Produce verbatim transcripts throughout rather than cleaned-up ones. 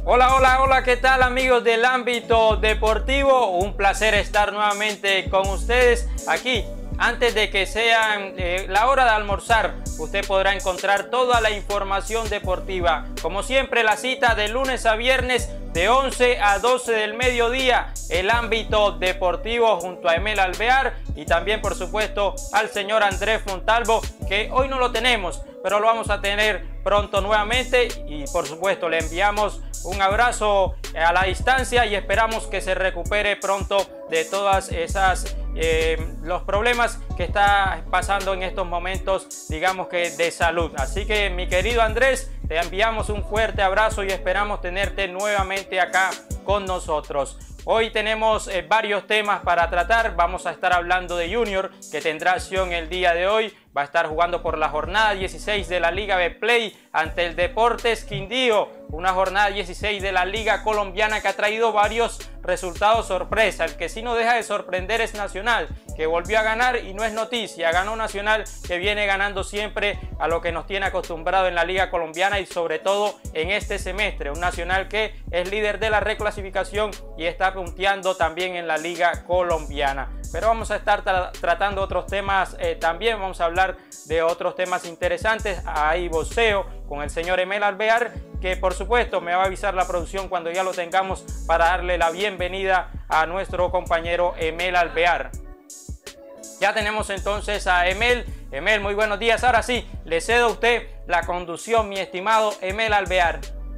Hola, hola, hola, ¿qué tal amigos del ámbito deportivo? Un placer estar nuevamente con ustedes aquí. Antes de que sea eh, la hora de almorzar, usted podrá encontrar toda la información deportiva. Como siempre, la cita de lunes a viernes de once a doce del mediodía, el ámbito deportivo junto a Emel Alvear y también, por supuesto, al señor Andrés Montalvo, que hoy no lo tenemos, pero lo vamos a tener pronto nuevamente y, por supuesto, le enviamos un abrazo a la distancia y esperamos que se recupere pronto de todas esas eh, los problemas que está pasando en estos momentos, digamos que de salud. Así que, mi querido Andrés, te enviamos un fuerte abrazo y esperamos tenerte nuevamente acá con nosotros. Hoy tenemos eh, varios temas para tratar. Vamos a estar hablando de Junior, que tendrá acción el día de hoy. Va a estar jugando por la jornada dieciséis de la Liga Betplay ante el Deportes Quindío. Una jornada dieciséis de la Liga Colombiana que ha traído varios resultados sorpresa. El que sí no deja de sorprender es Nacional, que volvió a ganar y no es noticia. Ganó Nacional, que viene ganando siempre a lo que nos tiene acostumbrado en la Liga Colombiana y sobre todo en este semestre. Un Nacional que es líder de la reclasificación y está punteando también en la Liga Colombiana. Pero vamos a estar tra tratando otros temas eh, también. Vamos a hablar de otros temas interesantes. Hay boxeo con el señor Emel Alvear, que por supuesto me va a avisar la producción cuando ya lo tengamos para darle la bienvenida a nuestro compañero Emel Alvear. Ya tenemos entonces a Emel. Emel, muy buenos días. Ahora sí, le cedo a usted la conducción, mi estimado Emel Alvear.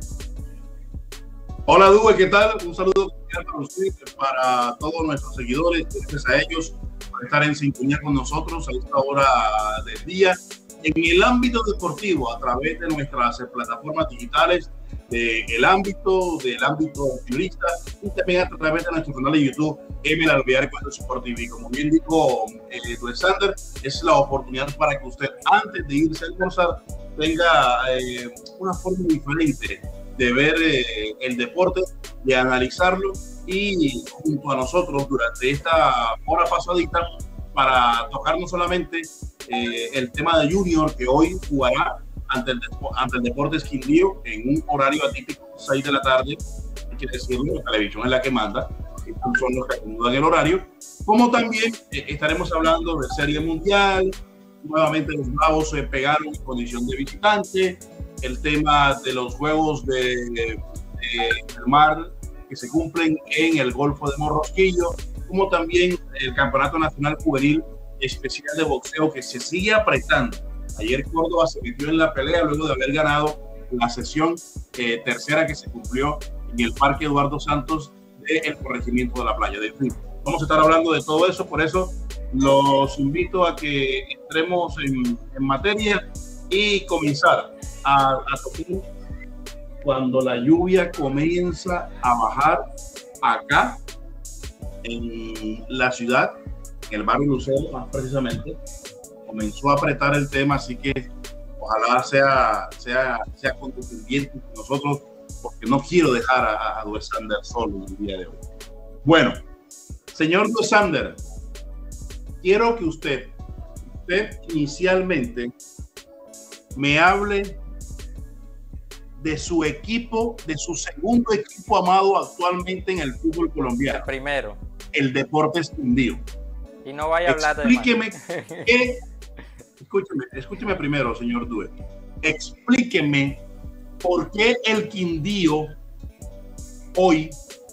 Hola Due, ¿qué tal? Un saludo para usted, para todos nuestros seguidores, gracias a ellos por estar en sintonía con nosotros a esta hora del día en el ámbito deportivo a través de nuestras plataformas digitales del ámbito, del ámbito periodista y también a través de nuestro canal de YouTube Emel Alvear con Sport T V. Como bien dijo eh, Sander, es la oportunidad para que usted antes de irse a almorzar tenga eh, una forma diferente de ver eh, el deporte, de analizarlo y junto a nosotros durante esta hora pasadita para tocar no solamente eh, el tema de Junior, que hoy jugará ante el, ante el Deportes Quindío en un horario atípico, seis de la tarde, hay que decirlo, la televisión es la que manda, estos son los que acomodan el horario, como también eh, estaremos hablando de Serie Mundial. Nuevamente los Bravos se pegaron en condición de visitante, el tema de los juegos de, de, del mar que se cumplen en el Golfo de Morrosquillo, como también el Campeonato Nacional Juvenil Especial de Boxeo que se sigue apretando. Ayer Córdoba se metió en la pelea luego de haber ganado la sesión eh, tercera que se cumplió en el Parque Eduardo Santos del Corregimiento de la Playa. De fin, vamos a estar hablando de todo eso, por eso los invito a que entremos en, en materia y comenzar a, a tocar cuando la lluvia comienza a bajar acá en la ciudad, en el barrio Lucero más precisamente, comenzó a apretar el tema, así que ojalá sea, sea, sea contribuyente con nosotros, porque no quiero dejar a, a Sander solo el día de hoy. Bueno, señor Sander, quiero que usted, usted inicialmente me hable de su equipo, de su segundo equipo amado actualmente en el fútbol colombiano. El primero. El Deportes Quindío. Y no vaya a hablar de Explíqueme qué, escúcheme, escúcheme primero, señor Due. Explíqueme por qué el Quindío hoy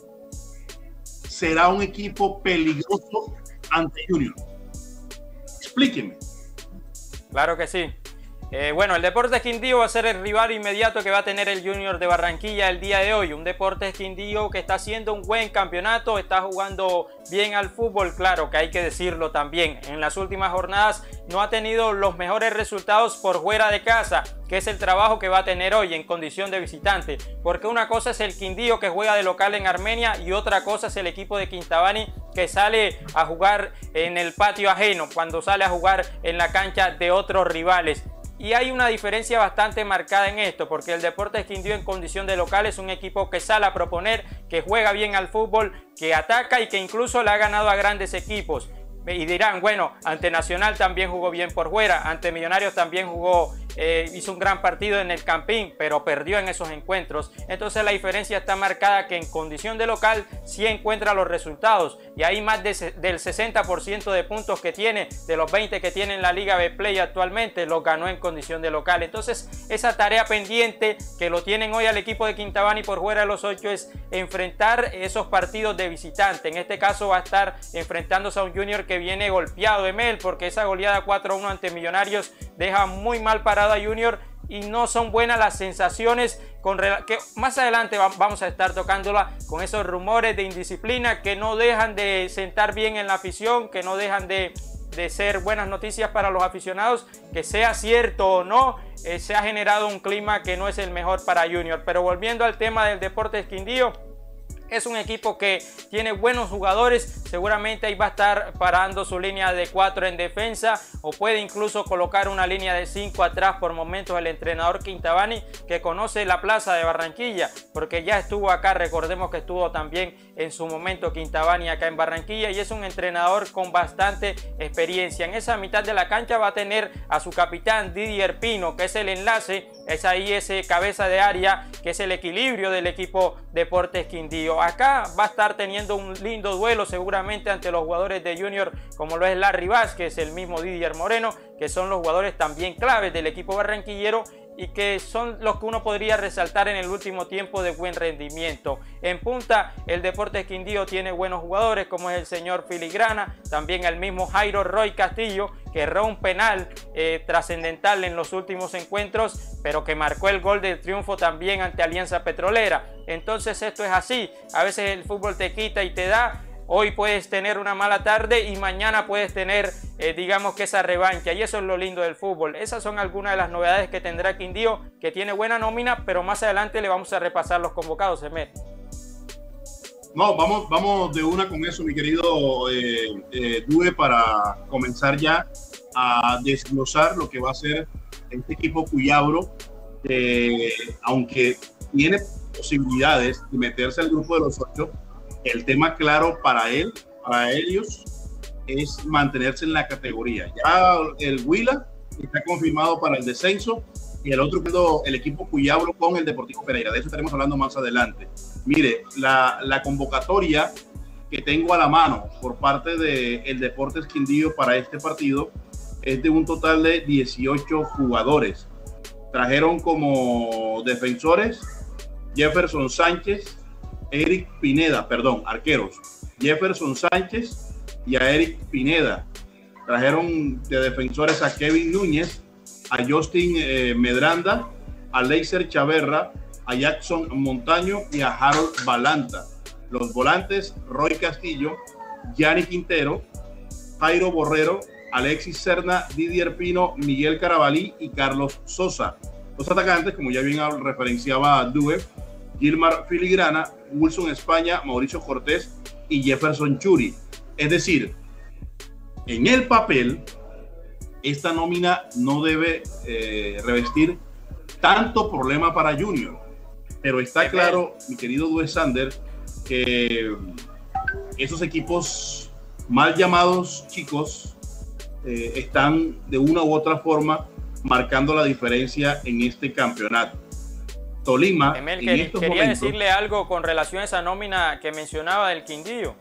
será un equipo peligroso ante Junior. Explíqueme. Claro que sí. Eh, bueno, el Deportes Quindío va a ser el rival inmediato que va a tener el Junior de Barranquilla el día de hoy. Un Deportes Quindío que está haciendo un buen campeonato, está jugando bien al fútbol, claro que hay que decirlo también. En las últimas jornadas no ha tenido los mejores resultados por fuera de casa, que es el trabajo que va a tener hoy en condición de visitante. Porque una cosa es el Quindío que juega de local en Armenia y otra cosa es el equipo de Quintabani que sale a jugar en el patio ajeno, cuando sale a jugar en la cancha de otros rivales. Y hay una diferencia bastante marcada en esto, porque el Deportes Quindío en condición de local es un equipo que sale a proponer, que juega bien al fútbol, que ataca y que incluso le ha ganado a grandes equipos. Y dirán, bueno, ante Nacional también jugó bien por fuera, ante Millonarios también jugó, eh, hizo un gran partido en el Campín, pero perdió en esos encuentros. Entonces la diferencia está marcada que en condición de local sí encuentra los resultados. Y ahí más de, del sesenta por ciento de puntos que tiene, de los veinte que tiene en la Liga Betplay actualmente, los ganó en condición de local. Entonces esa tarea pendiente que lo tienen hoy al equipo de Quintabani por fuera de los ocho es enfrentar esos partidos de visitante. En este caso va a estar enfrentándose a un Junior que viene golpeado, Emel, porque esa goleada cuatro a uno ante Millonarios deja muy mal parado a Junior y no son buenas las sensaciones con que más adelante vamos a estar tocándola con esos rumores de indisciplina que no dejan de sentar bien en la afición, que no dejan de, de ser buenas noticias para los aficionados. Que sea cierto o no, eh, se ha generado un clima que no es el mejor para Junior. Pero volviendo al tema del Deportes Quindío, es un equipo que tiene buenos jugadores, seguramente ahí va a estar parando su línea de cuatro en defensa o puede incluso colocar una línea de cinco atrás por momentos el entrenador Quintabani, que conoce la plaza de Barranquilla, porque ya estuvo acá, recordemos que estuvo también en su momento Quintabani acá en Barranquilla y es un entrenador con bastante experiencia. En esa mitad de la cancha va a tener a su capitán Didier Pino, que es el enlace, es ahí ese cabeza de área, que es el equilibrio del equipo Deportes Quindío. Acá va a estar teniendo un lindo duelo seguramente ante los jugadores de Junior, como lo es Larry Vázquez, el mismo Didier Moreno, que son los jugadores también claves del equipo barranquillero y que son los que uno podría resaltar en el último tiempo de buen rendimiento. En punta, el Deportes Quindío tiene buenos jugadores como es el señor Filigrana, también el mismo Jairo Roy Castillo, que erró un penal eh, trascendental en los últimos encuentros, pero que marcó el gol del triunfo también ante Alianza Petrolera. Entonces esto es así, a veces el fútbol te quita y te da. Hoy puedes tener una mala tarde y mañana puedes tener, eh, digamos que esa revancha, y eso es lo lindo del fútbol. Esas son algunas de las novedades que tendrá Quindío, que tiene buena nómina, pero más adelante le vamos a repasar los convocados, Emer. No, vamos, vamos de una con eso, mi querido eh, eh, Due, para comenzar ya a desglosar lo que va a ser este equipo Cuyabro, eh, aunque tiene posibilidades de meterse al grupo de los ocho. El tema claro para él, para ellos, es mantenerse en la categoría. Ya el Huila está confirmado para el descenso y el otro, el equipo Cuyabro con el Deportivo Pereira. De eso estaremos hablando más adelante. Mire, la, la convocatoria que tengo a la mano por parte del Deportes Quindío para este partido es de un total de dieciocho jugadores. Trajeron como defensores Jefferson Sánchez, Eric Pineda, perdón, arqueros, Jefferson Sánchez y a Eric Pineda. Trajeron de defensores a Kevin Núñez, a Justin eh, Medranda, a Leiser Chaverra, a Jackson Montaño y a Harold Balanta. Los volantes, Roy Castillo, Gianni Quintero, Jairo Borrero, Alexis Serna, Didier Pino, Miguel Carabalí y Carlos Sosa. Los atacantes, como ya bien referenciaba Due, Gilmar Filigrana, Wilson España, Mauricio Cortés y Jefferson Churi. Es decir, en el papel, esta nómina no debe eh, revestir tanto problema para Junior. Pero está claro, mi querido Due Sander, que esos equipos mal llamados chicos eh, están de una u otra forma marcando la diferencia en este campeonato. Tolima, Emel, en que, estos quería momentos, decirle algo con relación a esa nómina que mencionaba del Quindío.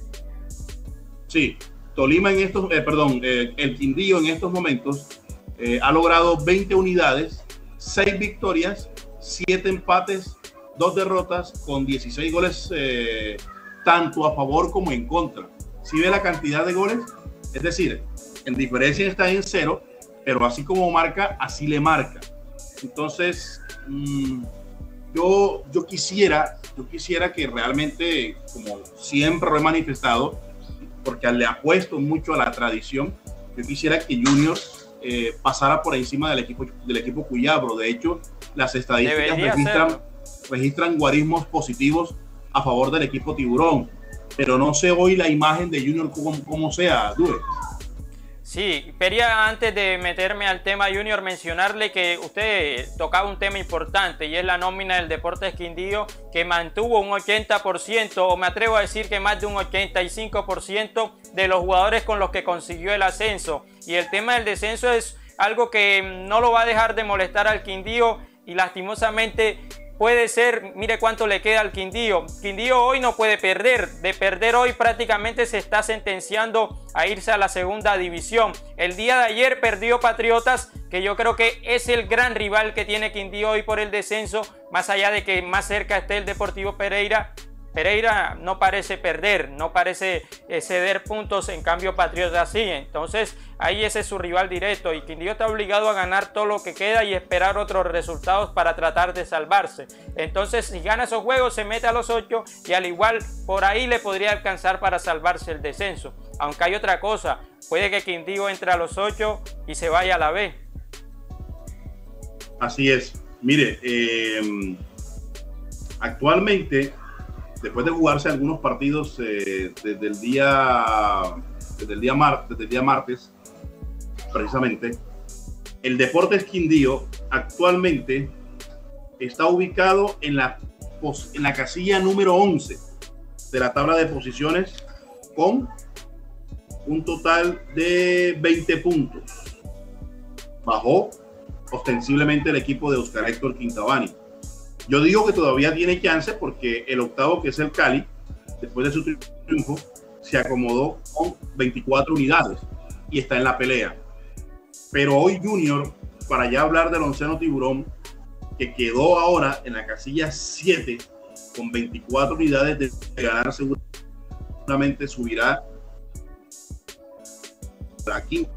Sí, Tolima en estos, eh, perdón, eh, el Quindío en estos momentos eh, ha logrado veinte unidades, seis victorias, siete empates, dos derrotas con dieciséis goles eh, tanto a favor como en contra. Si ve la cantidad de goles, es decir, en diferencia está en cero, pero así como marca, así le marca. Entonces, mmm, yo, yo, quisiera, yo quisiera que realmente, como siempre lo he manifestado, porque le apuesto mucho a la tradición, yo quisiera que Junior eh, pasara por encima del equipo, del equipo Cuyabro. De hecho, las estadísticas registran, registran guarismos positivos a favor del equipo Tiburón, pero no sé hoy la imagen de Junior como, como sea, Due. Sí, quería antes de meterme al tema Junior mencionarle que usted tocaba un tema importante y es la nómina del Deportes Quindío, que mantuvo un ochenta por ciento, o me atrevo a decir que más de un ochenta y cinco por ciento de los jugadores con los que consiguió el ascenso. Y el tema del descenso es algo que no lo va a dejar de molestar al Quindío y lastimosamente puede ser, mire cuánto le queda al Quindío. Quindío hoy no puede perder, de perder hoy prácticamente se está sentenciando a irse a la segunda división. El día de ayer perdió Patriotas, que yo creo que es el gran rival que tiene Quindío hoy por el descenso, más allá de que más cerca esté el Deportivo Pereira. Pereira no parece perder, no parece eh, ceder puntos, en cambio Patriotas sí. Entonces ahí ese es su rival directo y Quindío está obligado a ganar todo lo que queda y esperar otros resultados para tratar de salvarse. Entonces si gana esos juegos se mete a los ocho y al igual por ahí le podría alcanzar para salvarse el descenso. Aunque hay otra cosa, puede que Quindío entre a los ocho y se vaya a la B. Así es. Mire, eh, actualmente, después de jugarse algunos partidos eh, desde el día desde el día, mar, desde el día martes, precisamente, el Deportes Quindío actualmente está ubicado en la, en la casilla número once de la tabla de posiciones con un total de veinte puntos. Bajó ostensiblemente el equipo de Oscar Héctor Quintabani. Yo digo que todavía tiene chance porque el octavo, que es el Cali, después de su triunfo, se acomodó con veinticuatro unidades y está en la pelea. Pero hoy Junior, para ya hablar del onceno Tiburón, que quedó ahora en la casilla siete con veinticuatro unidades de ganar, seguramente subirá aquí.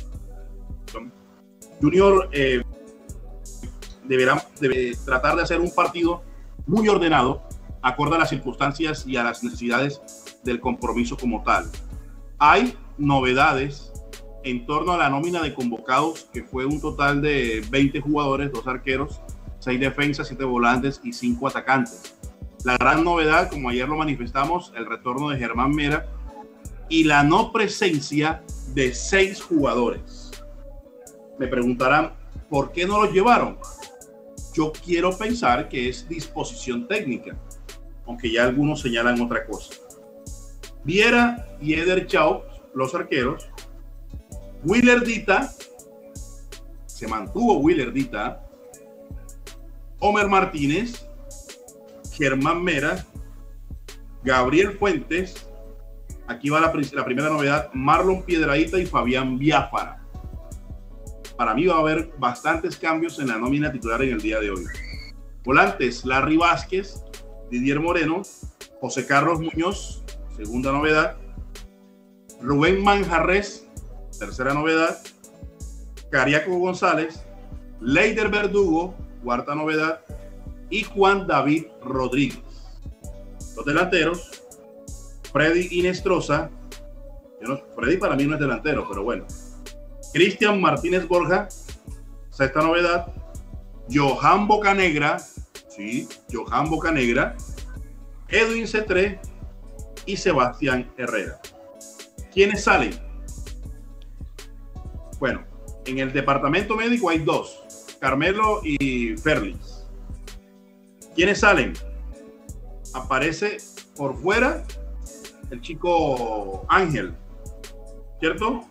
Junior eh, deberá debe tratar de hacer un partido muy ordenado, acorde a las circunstancias y a las necesidades del compromiso como tal. Hay novedades en torno a la nómina de convocados, que fue un total de veinte jugadores, dos arqueros, seis defensas, siete volantes y cinco atacantes. La gran novedad, como ayer lo manifestamos, el retorno de Germán Mera y la no presencia de seis jugadores. Me preguntarán, ¿por qué no los llevaron? Yo quiero pensar que es disposición técnica, aunque ya algunos señalan otra cosa. Viera y Eder Chao, los arqueros. Willer Dita, se mantuvo Willer Dita. Homer Martínez, Germán Mera, Gabriel Fuentes. Aquí va la, la primera novedad, Marlon Piedradita y Fabián Biafara. Para mí va a haber bastantes cambios en la nómina titular en el día de hoy. Volantes, Larry Vázquez, Didier Moreno, José Carlos Muñoz, segunda novedad. Rubén Manjarres, tercera novedad. Cariaco González, Leider Verdugo, cuarta novedad. Y Juan David Rodríguez. Los delanteros, Freddy Inestrosa. Yo no, Freddy para mí no es delantero, pero bueno. Cristian Martínez Borja, sexta novedad. Johan Bocanegra, sí, Johan Bocanegra. Edwin Cetré y Sebastián Herrera. ¿Quiénes salen? Bueno, en el departamento médico hay dos, Carmelo y Ferlix. ¿Quiénes salen? Aparece por fuera el chico Ángel, ¿cierto?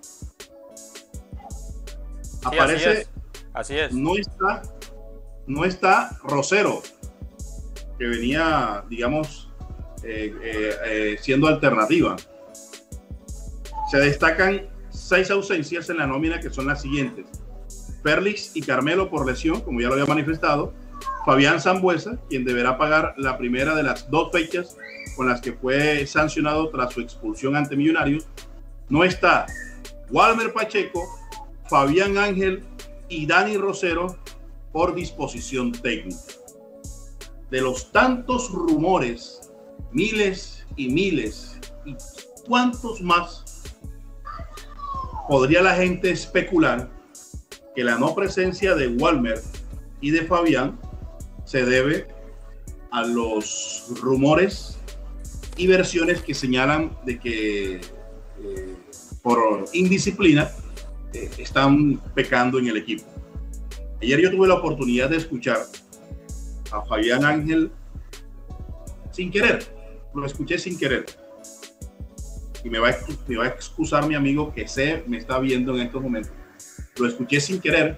Sí, aparece, así es. Así es. No está, no está Rosero, que venía, digamos, eh, eh, eh, siendo alternativa. Se destacan seis ausencias en la nómina, que son las siguientes: Félix y Carmelo por lesión, como ya lo había manifestado. Fabián Sambuesa, quien deberá pagar la primera de las dos fechas con las que fue sancionado tras su expulsión ante Millonarios. No está Walmer Pacheco, Fabián Ángel y Dani Rosero por disposición técnica. De los tantos rumores, miles y miles, y cuántos más, podría la gente especular que la no presencia de Walmer y de Fabián se debe a los rumores y versiones que señalan de que eh, por indisciplina eh, están pecando en el equipo. Ayer yo tuve la oportunidad de escuchar a Fabián Ángel sin querer, lo escuché sin querer. Y me va, a, me va a excusar mi amigo que sé, me está viendo en estos momentos. Lo escuché sin querer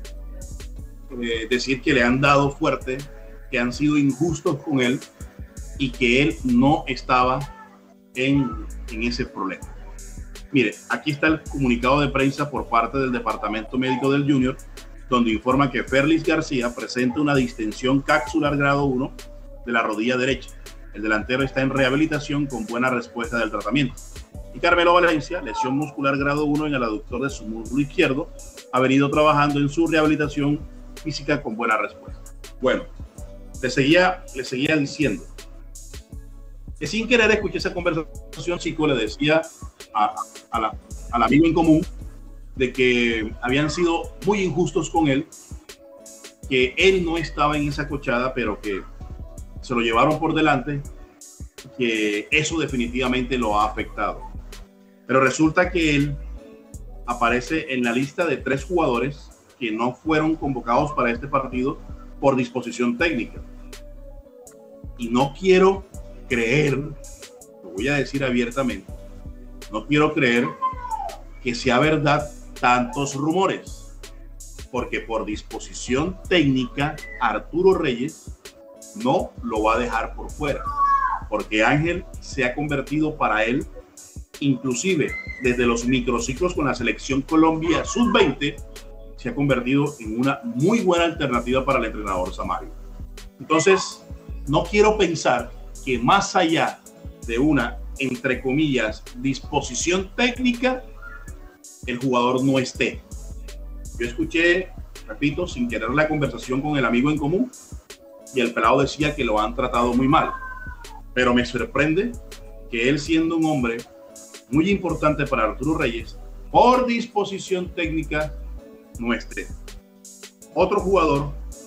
eh, decir que le han dado fuerte, que han sido injustos con él y que él no estaba en, en ese problema. Mire, aquí está el comunicado de prensa por parte del Departamento Médico del Junior, donde informa que Ferlis García presenta una distensión capsular grado uno de la rodilla derecha. El delantero está en rehabilitación con buena respuesta del tratamiento. Y Carmelo Valencia, lesión muscular grado uno en el aductor de su muslo izquierdo, ha venido trabajando en su rehabilitación física con buena respuesta. Bueno, le seguía, le seguía diciendo que sin querer escuché esa conversación, chico, le decía a, a la, al amigo en común de que habían sido muy injustos con él, que él no estaba en esa cochada, pero que se lo llevaron por delante, que eso definitivamente lo ha afectado. Pero resulta que él aparece en la lista de tres jugadores que no fueron convocados para este partido por disposición técnica. Y no quiero creer, lo voy a decir abiertamente, no quiero creer que sea verdad tantos rumores, porque por disposición técnica Arturo Reyes no lo va a dejar por fuera, porque Ángel se ha convertido para él, inclusive desde los microciclos con la selección Colombia sub veinte, se ha convertido en una muy buena alternativa para el entrenador Samario. Entonces, no quiero pensar que más allá de una, entre comillas, disposición técnica, el jugador no esté. Yo escuché, repito, sin querer la conversación con el amigo en común, y el pelado decía que lo han tratado muy mal. Pero me sorprende que él, siendo un hombre muy importante para Arturo Reyes, por disposición técnica, no esté. Otro jugador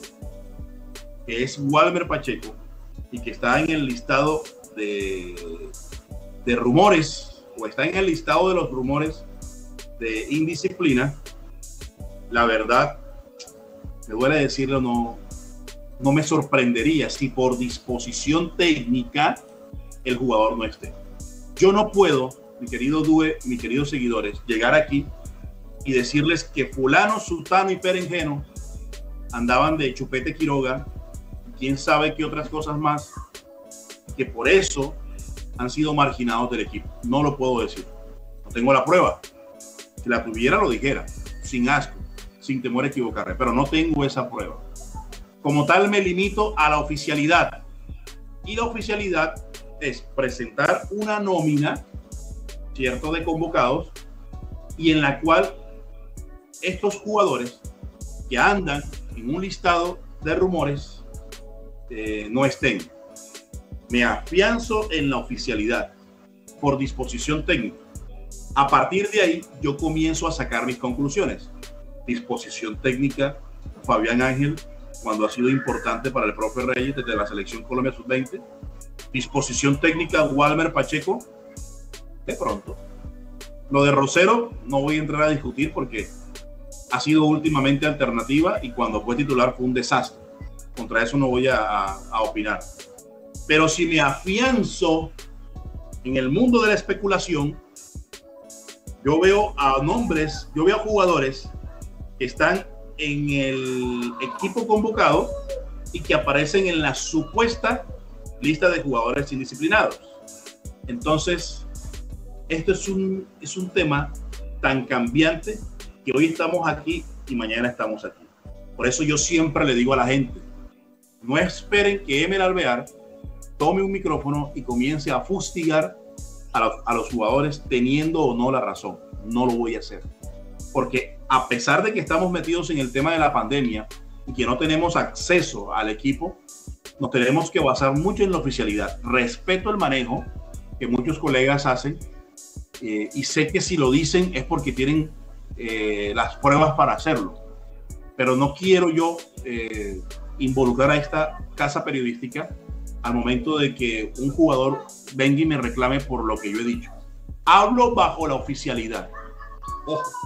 que es Walmer Pacheco y que está en el listado de, de rumores, o está en el listado de los rumores de indisciplina, la verdad, me duele decirlo, no, no me sorprendería si por disposición técnica el jugador no esté. Yo no puedo, mi querido Due, mis queridos seguidores, llegar aquí y decirles que fulano, sutano y perengeno andaban de chupete Quiroga, quién sabe qué otras cosas más, que por eso han sido marginados del equipo. No lo puedo decir, no tengo la prueba. Si la tuviera lo dijera, sin asco, sin temor a equivocarme, pero no tengo esa prueba. Como tal, me limito a la oficialidad, y la oficialidad es presentar una nómina, cierto, de convocados, y en la cual estos jugadores que andan en un listado de rumores eh, no estén. Me afianzo en la oficialidad por disposición técnica. A partir de ahí yo comienzo a sacar mis conclusiones. Disposición técnica, Fabián Ángel, cuando ha sido importante para el profe Reyes desde la selección Colombia sub veinte. Disposición técnica, Walmer Pacheco, de pronto. Lo de Rosero no voy a entrar a discutir porque ha sido últimamente alternativa y cuando fue titular fue un desastre. Contra eso no voy a, a, a opinar. Pero si me afianzo en el mundo de la especulación, yo veo a nombres, yo veo a jugadores que están en el equipo convocado y que aparecen en la supuesta lista de jugadores indisciplinados. Entonces, esto es un, es un tema tan cambiante que hoy estamos aquí y mañana estamos aquí. Por eso yo siempre le digo a la gente, no esperen que Emel Alvear tome un micrófono y comience a fustigar a los, a los jugadores teniendo o no la razón. No lo voy a hacer. Porque a pesar de que estamos metidos en el tema de la pandemia y que no tenemos acceso al equipo, nos tenemos que basar mucho en la oficialidad. Respeto el manejo que muchos colegas hacen eh, y sé que si lo dicen es porque tienen eh, las pruebas para hacerlo. Pero no quiero yo eh, involucrar a esta casa periodística al momento de que un jugador venga y me reclame por lo que yo he dicho. Hablo bajo la oficialidad. Ojo,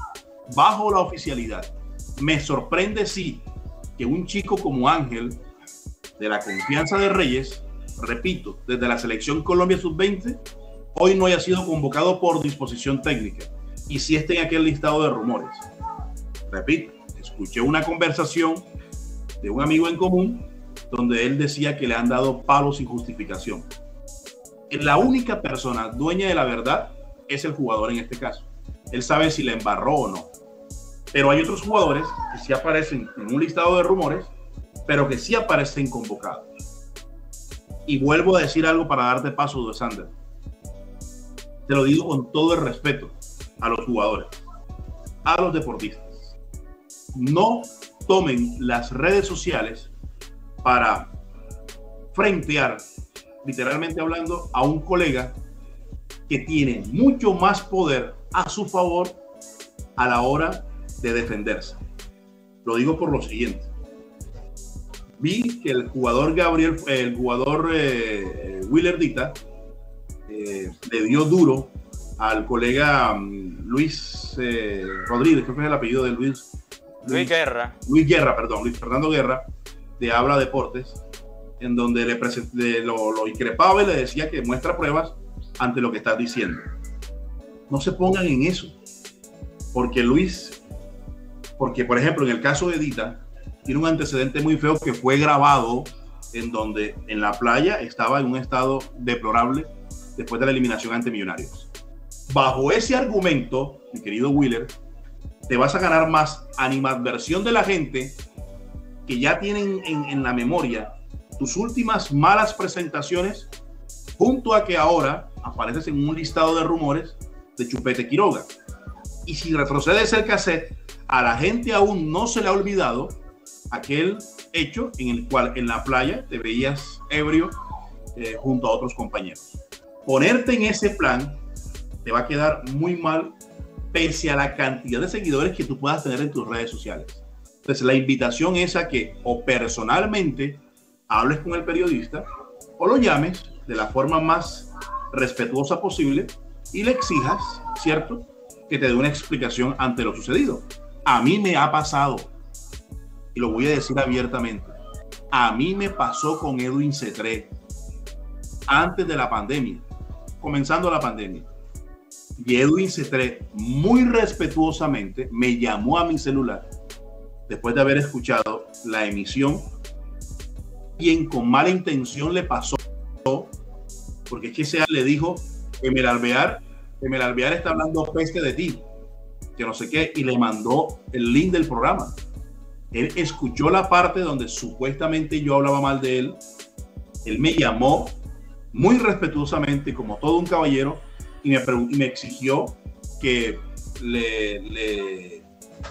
bajo la oficialidad. Me sorprende, sí, que un chico como Ángel, de la confianza de Reyes, repito, desde la selección Colombia sub veinte, hoy no haya sido convocado por disposición técnica y si esté en aquel listado de rumores. Repito, escuché una conversación de un amigo en común donde él decía que le han dado palos sin justificación. La única persona dueña de la verdad es el jugador en este caso. Él sabe si le embarró o no. Pero hay otros jugadores que sí aparecen en un listado de rumores, pero que sí aparecen convocados. Y vuelvo a decir algo para darte paso, de Sander. Te lo digo con todo el respeto a los jugadores, a los deportistas. No tomen las redes sociales para frentear, literalmente hablando, a un colega que tiene mucho más poder a su favor a la hora de defenderse. Lo digo por lo siguiente. Vi que el jugador Gabriel, el jugador eh, Willer Dita eh, le dio duro al colega um, Luis eh, Rodríguez, que fue el apellido de Luis. Luis, Luis Guerra. Luis Guerra, perdón, Luis Fernando Guerra, de Habla Deportes, en donde le, le lo, lo increpaba y le decía que muestra pruebas ante lo que estás diciendo. No se pongan en eso, porque Luis, porque por ejemplo en el caso de Dita, tiene un antecedente muy feo que fue grabado en donde en la playa estaba en un estado deplorable después de la eliminación ante Millonarios. Bajo ese argumento, mi querido Willer, te vas a ganar más animadversión de la gente que ya tienen en, en la memoria tus últimas malas presentaciones, junto a que ahora apareces en un listado de rumores de Chupete Quiroga. Y si retrocedes el cassette, a la gente aún no se le ha olvidado aquel hecho en el cual en la playa te veías ebrio eh, junto a otros compañeros. Ponerte en ese plan te va a quedar muy mal, pese a la cantidad de seguidores que tú puedas tener en tus redes sociales. Entonces la invitación es a que o personalmente hables con el periodista o lo llames de la forma más respetuosa posible y le exijas, ¿cierto?, que te dé una explicación ante lo sucedido. A mí me ha pasado, y lo voy a decir abiertamente, a mí me pasó con Edwin Cetré antes de la pandemia, comenzando la pandemia. Y Edwin Cetré muy respetuosamente me llamó a mi celular después de haber escuchado la emisión. Quien con mala intención le pasó, porque es que se le dijo que Melalvear, que Melalvear está hablando peste de ti, que no sé qué, y le mandó el link del programa. Él escuchó la parte donde supuestamente yo hablaba mal de él. Él me llamó muy respetuosamente, como todo un caballero, y me, y me exigió que le, le,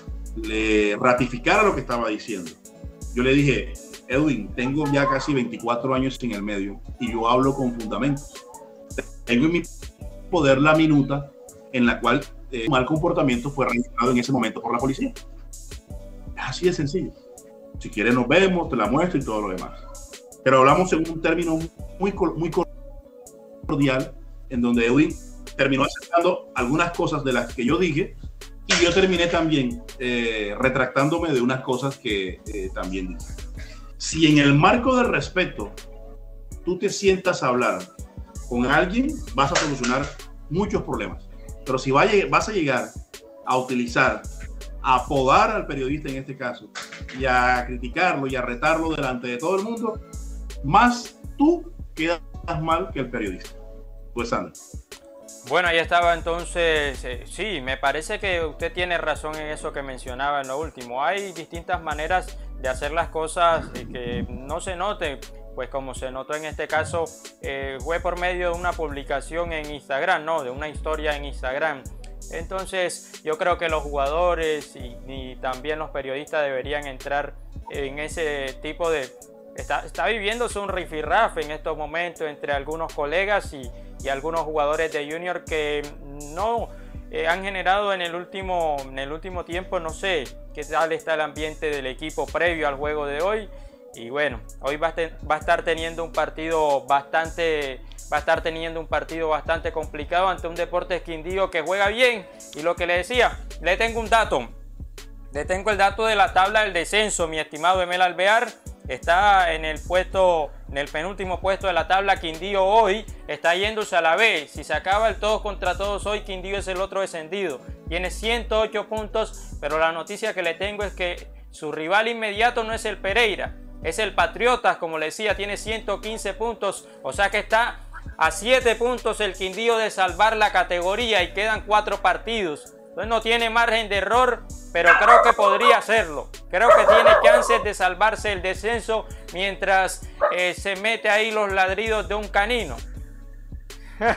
le ratificara lo que estaba diciendo. Yo le dije: Edwin, tengo ya casi veinticuatro años en el medio y yo hablo con fundamentos. Tengo en mi poder la minuta en la cual eh, mal comportamiento fue registrado en ese momento por la policía. Así de sencillo. Si quieres nos vemos, te la muestro y todo lo demás. Pero hablamos en un término muy, muy cordial, en donde Edwin terminó aceptando algunas cosas de las que yo dije y yo terminé también eh, retractándome de unas cosas que eh, también dije. Si en el marco del respeto tú te sientas a hablar con alguien, vas a solucionar muchos problemas. Pero si vas a llegar a utilizar, a apodar al periodista en este caso, y a criticarlo y a retarlo delante de todo el mundo, más tú quedas mal que el periodista. Pues anda. Bueno, ahí estaba entonces. Eh, sí, me parece que usted tiene razón en eso que mencionaba en lo último. Hay distintas maneras de hacer las cosas eh, que no se noten, pues como se notó en este caso, eh, fue por medio de una publicación en Instagram, no, de una historia en Instagram. Entonces yo creo que los jugadores y, y también los periodistas deberían entrar en ese tipo de... Está, está viviéndose un rifirrafe en estos momentos entre algunos colegas y, y algunos jugadores de Junior que no eh, han generado en el, último, en el último tiempo, no sé qué tal está el ambiente del equipo previo al juego de hoy. Y bueno, hoy va a, va a estar teniendo un partido bastante... va a estar teniendo un partido bastante complicado ante un Deportes Quindío que juega bien, y lo que le decía, le tengo un dato. Le tengo el dato de la tabla del descenso, mi estimado Emel Alvear. Está en el puesto, en el penúltimo puesto de la tabla. Quindío hoy está yéndose a la B. Si se acaba el todos contra todos hoy, Quindío es el otro descendido. Tiene ciento ocho puntos, pero la noticia que le tengo es que su rival inmediato no es el Pereira, es el Patriotas, como le decía, tiene ciento quince puntos. O sea que está a siete puntos el Quindío de salvar la categoría y quedan cuatro partidos. Entonces no tiene margen de error, pero creo que podría hacerlo. Creo que tiene chances de salvarse el descenso mientras eh, se mete ahí los ladridos de un canino. Es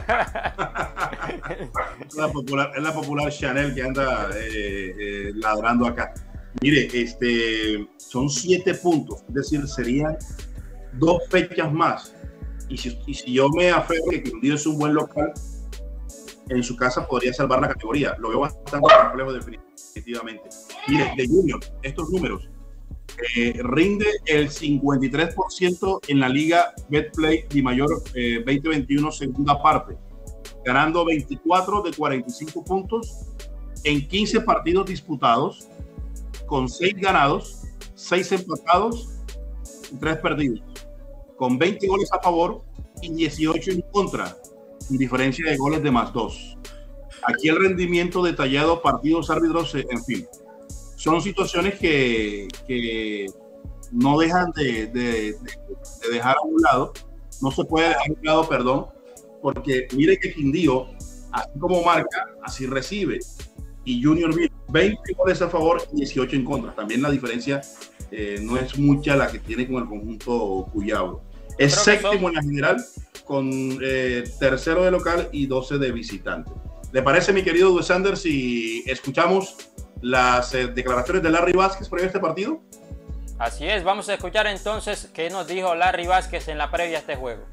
la popular, es la popular Chanel que anda eh, eh, ladrando acá. Mire, este, son siete puntos, es decir, serían dos fechas más. Y si, y si yo me aferro que Quindío es un buen local, en su casa podría salvar la categoría. Lo veo bastante complejo definitivamente. Mire, de Junior, estos números. Eh, rinde el cincuenta y tres por ciento en la Liga Betplay Dimayor eh, veinte veintiuno segunda parte, ganando veinticuatro de cuarenta y cinco puntos en quince partidos disputados, con seis ganados, seis empatados y tres perdidos, con veinte goles a favor y dieciocho en contra, en diferencia de goles de más dos. Aquí el rendimiento detallado, partidos, árbitros, en fin. Son situaciones que, que no dejan de, de, de dejar a un lado, no se puede dejar a un lado, perdón, porque mire que Quindío, así como marca, así recibe. Y Junior veinte goles a favor y dieciocho en contra. También la diferencia eh, no es mucha la que tiene con el conjunto Cuyabro. Es séptimo en la general, con eh, tercero de local y doce de visitante. ¿Le parece, mi querido Duesander, si escuchamos las eh, declaraciones de Larry Vázquez previo a este partido? Así es, vamos a escuchar entonces qué nos dijo Larry Vázquez en la previa a este juego.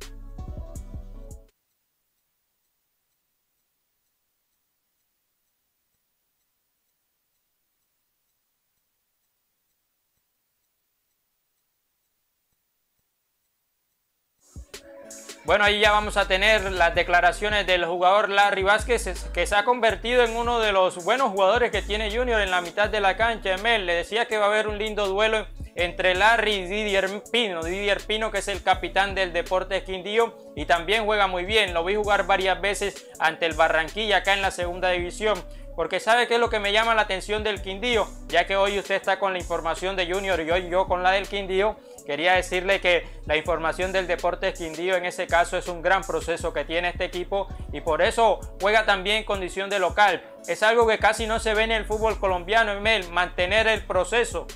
Bueno, ahí ya vamos a tener las declaraciones del jugador Larry Vázquez, que se ha convertido en uno de los buenos jugadores que tiene Junior en la mitad de la cancha. Emel le decía que va a haber un lindo duelo entre Larry y Didier Pino. Didier Pino, que es el capitán del Deportes Quindío y también juega muy bien. Lo vi jugar varias veces ante el Barranquilla acá en la segunda división. Porque sabe qué es lo que me llama la atención del Quindío, ya que hoy usted está con la información de Junior y hoy yo con la del Quindío. Quería decirle que la información del Deportes Quindío en ese caso es un gran proceso que tiene este equipo y por eso juega también en condición de local. Es algo que casi no se ve en el fútbol colombiano, Emel, mantener el proceso.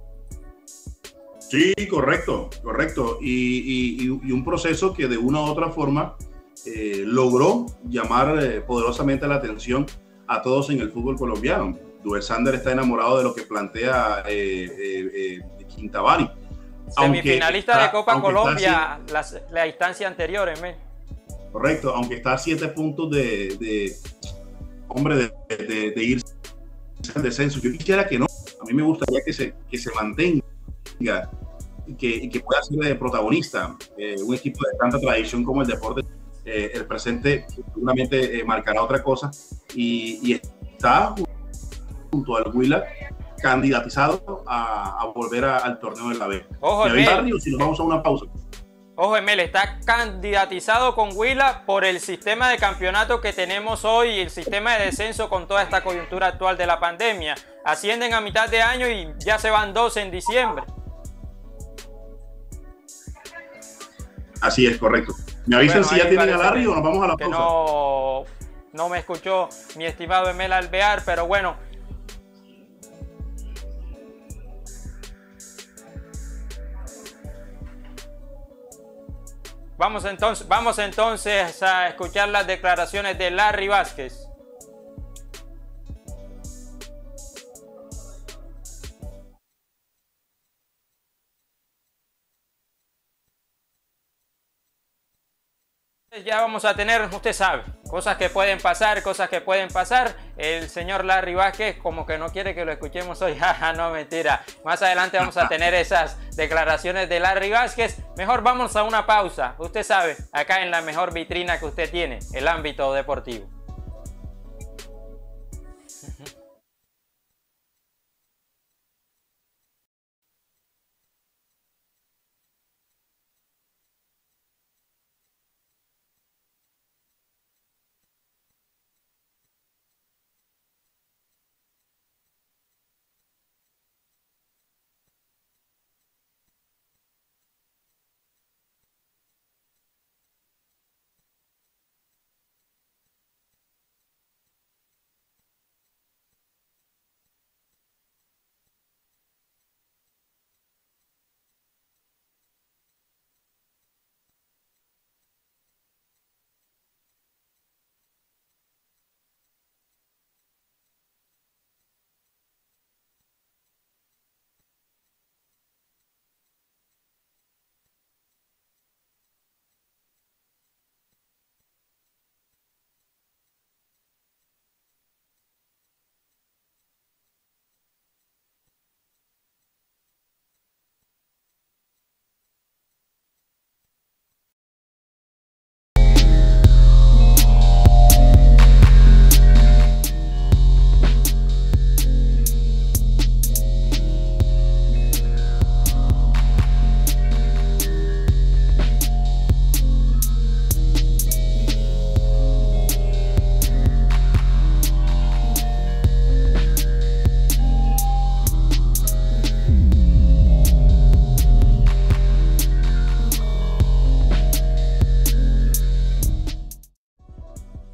Sí, correcto, correcto. Y, y, y un proceso que de una u otra forma eh, logró llamar eh, poderosamente la atención a todos en el fútbol colombiano. Duesander está enamorado de lo que plantea eh, eh, eh, Quintabani. Semifinalista aunque de Copa Colombia, la, la instancia anterior, ¿eh? Correcto, aunque está a siete puntos de, de hombre, de, de, de irse al descenso. Yo quisiera que no, a mí me gustaría que se, que se mantenga y que, que pueda ser de protagonista. Eh, un equipo de tanta tradición como el Deporte, eh, el presente seguramente eh, marcará otra cosa y, y está junto al Huila candidatizado a, a volver a, al torneo de la B. Ojo, Emel, si nos vamos a una pausa. Ojo, Emel, está candidatizado con Huila por el sistema de campeonato que tenemos hoy y el sistema de descenso con toda esta coyuntura actual de la pandemia. Ascienden a mitad de año y ya se van dos en diciembre. Así es, correcto. Me avisan bueno, si ya tienen a Larry o nos vamos a la pausa. No, no me escuchó mi estimado Emel Alvear, pero bueno. Vamos entonces, vamos entonces a escuchar las declaraciones de Larry Vázquez. Ya vamos a tener, usted sabe, cosas que pueden pasar, cosas que pueden pasar. El señor Larry Vázquez como que no quiere que lo escuchemos hoy. No, mentira. Más adelante vamos a tener esas declaraciones de Larry Vázquez. Mejor vamos a una pausa. Usted sabe, acá en la mejor vitrina que usted tiene, el ámbito deportivo.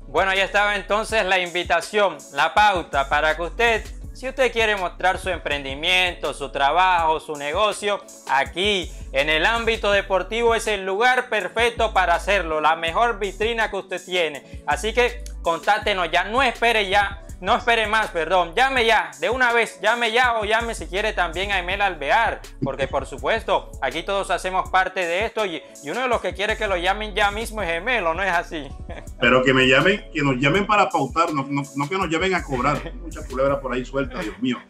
Bueno, ya estaba entonces la invitación, la pauta para que usted, si usted quiere mostrar su emprendimiento, su trabajo, su negocio, aquí en el ámbito deportivo es el lugar perfecto para hacerlo, la mejor vitrina que usted tiene. Así que contáctenos ya, no espere ya, no espere más, perdón, llame ya, de una vez, llame ya o llame si quiere también a Emel Alvear, porque por supuesto, aquí todos hacemos parte de esto y, y uno de los que quiere que lo llamen ya mismo es Emel, ¿o no es así? Pero que me llamen, que nos llamen para pautar, no, no, no que nos llamen a cobrar. Mucha culebra por ahí suelta, Dios mío.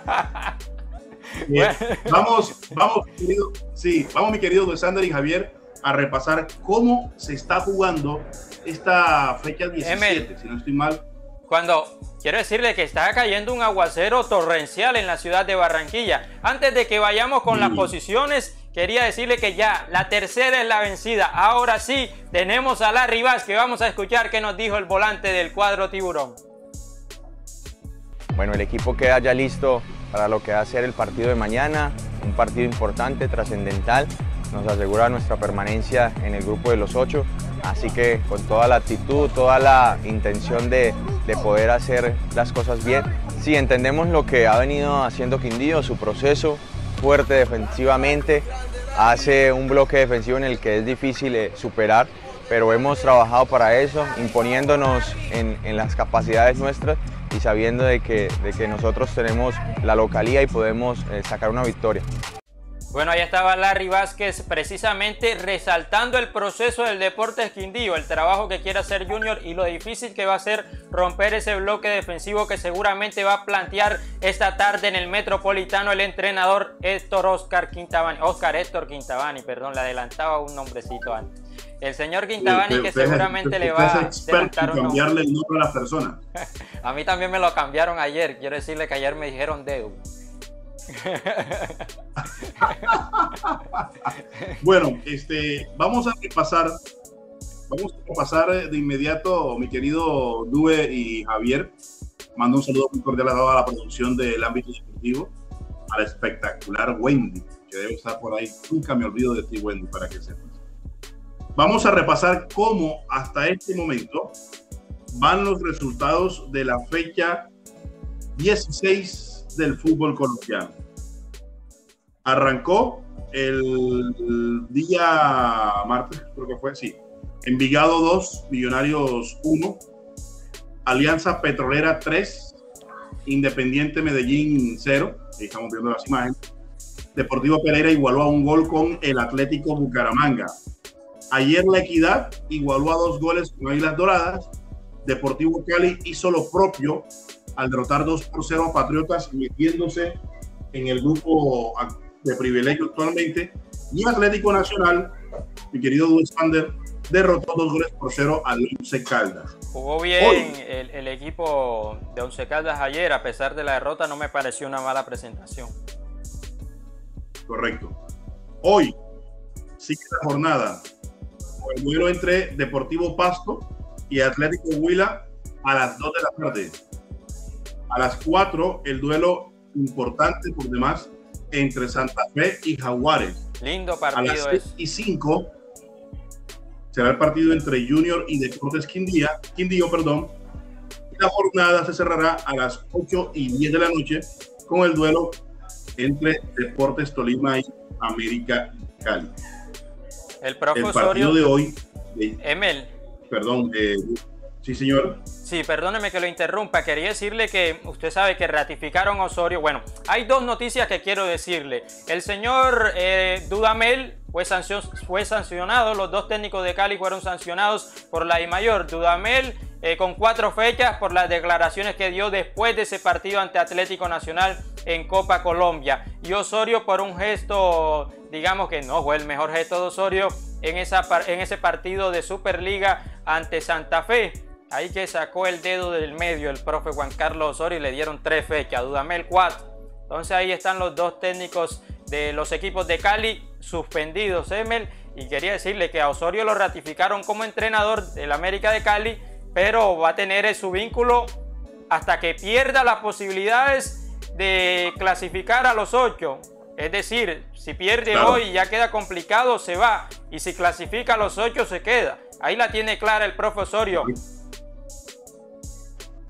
Bien, vamos, vamos, mi querido, sí, vamos, mi querido Duesander y Javier, a repasar cómo se está jugando esta fecha diecisiete, Emel, si no estoy mal. Cuando quiero decirle que está cayendo un aguacero torrencial en la ciudad de Barranquilla. Antes de que vayamos con sí. las posiciones, quería decirle que ya la tercera es la vencida. Ahora sí, tenemos a Larry Vázquez. Vamos a escuchar qué nos dijo el volante del cuadro tiburón. Bueno, el equipo queda ya listo para lo que va a ser el partido de mañana. Un partido importante, trascendental. Nos asegura nuestra permanencia en el grupo de los ocho. Así que con toda la actitud, toda la intención de, de poder hacer las cosas bien. Sí, entendemos lo que ha venido haciendo Quindío, su proceso, fuerte defensivamente, hace un bloque defensivo en el que es difícil eh, superar, pero hemos trabajado para eso, imponiéndonos en, en las capacidades nuestras y sabiendo de que, de que nosotros tenemos la localía y podemos eh, sacar una victoria. Bueno, ahí estaba Larry Vázquez precisamente resaltando el proceso del Deportes Quindío, el trabajo que quiere hacer Junior y lo difícil que va a ser romper ese bloque defensivo que seguramente va a plantear esta tarde en el Metropolitano el entrenador Héctor Oscar Quintabani, Oscar Héctor Quintabani, perdón, le adelantaba un nombrecito antes. El señor Quintabani sí, que usted, seguramente usted, le va a adelantar un cambiarle el nombre a las personas. A mí también me lo cambiaron ayer, quiero decirle que ayer me dijeron dedo. Bueno, este, vamos a repasar, vamos a repasar de inmediato, mi querido Due y Javier. Mando un saludo muy cordial a la producción del ámbito deportivo, a la espectacular Wendy, que debe estar por ahí. Nunca me olvido de ti, Wendy, para que sepas. Vamos a repasar cómo hasta este momento van los resultados de la fecha dieciséis del fútbol colombiano. Arrancó el día martes, creo que fue, sí. Envigado dos, Millonarios uno, Alianza Petrolera tres, Independiente Medellín cero, ahí estamos viendo las imágenes. Deportivo Pereira igualó a un gol con el Atlético Bucaramanga. Ayer La Equidad igualó a dos goles con Águilas Doradas. Deportivo Cali hizo lo propio al derrotar dos por cero a Patriotas, metiéndose en el grupo de privilegio actualmente. Y Atlético Nacional, mi querido Duesander, derrotó dos goles por cero al Once Caldas. Jugó bien el, el equipo de Once Caldas ayer, a pesar de la derrota, no me pareció una mala presentación. Correcto. Hoy sigue la jornada con el duelo entre Deportivo Pasto y Atlético Huila a las dos de la tarde. A las cuatro, el duelo importante por demás entre Santa Fe y Jaguares. Lindo partido. A las seis y cinco será el partido entre Junior y Deportes Quindío, Quindío, perdón. La jornada se cerrará a las ocho y diez de la noche con el duelo entre Deportes Tolima y América Cali. El profesor el partido de hoy. De, Emel. Perdón, eh, sí, señor. Sí, perdóneme que lo interrumpa. Quería decirle que usted sabe que ratificaron a Osorio. Bueno, hay dos noticias que quiero decirle. El señor eh, Dudamel fue, sancion, fue sancionado. Los dos técnicos de Cali fueron sancionados por la DIMAYOR. Dudamel eh, con cuatro fechas por las declaraciones que dio después de ese partido ante Atlético Nacional en Copa Colombia. Y Osorio por un gesto, digamos que no fue el mejor gesto de Osorio en, esa, en ese partido de Superliga ante Santa Fe. Ahí que sacó el dedo del medio el profe Juan Carlos Osorio y le dieron tres fechas, Dudamel cuatro. Entonces ahí están los dos técnicos de los equipos de Cali suspendidos, Emel. Y quería decirle que a Osorio lo ratificaron como entrenador del América de Cali, pero va a tener su vínculo hasta que pierda las posibilidades de clasificar a los ocho. Es decir, si pierde claro. hoy ya queda complicado, se va. Y si clasifica a los ocho, se queda. Ahí la tiene clara el profe Osorio.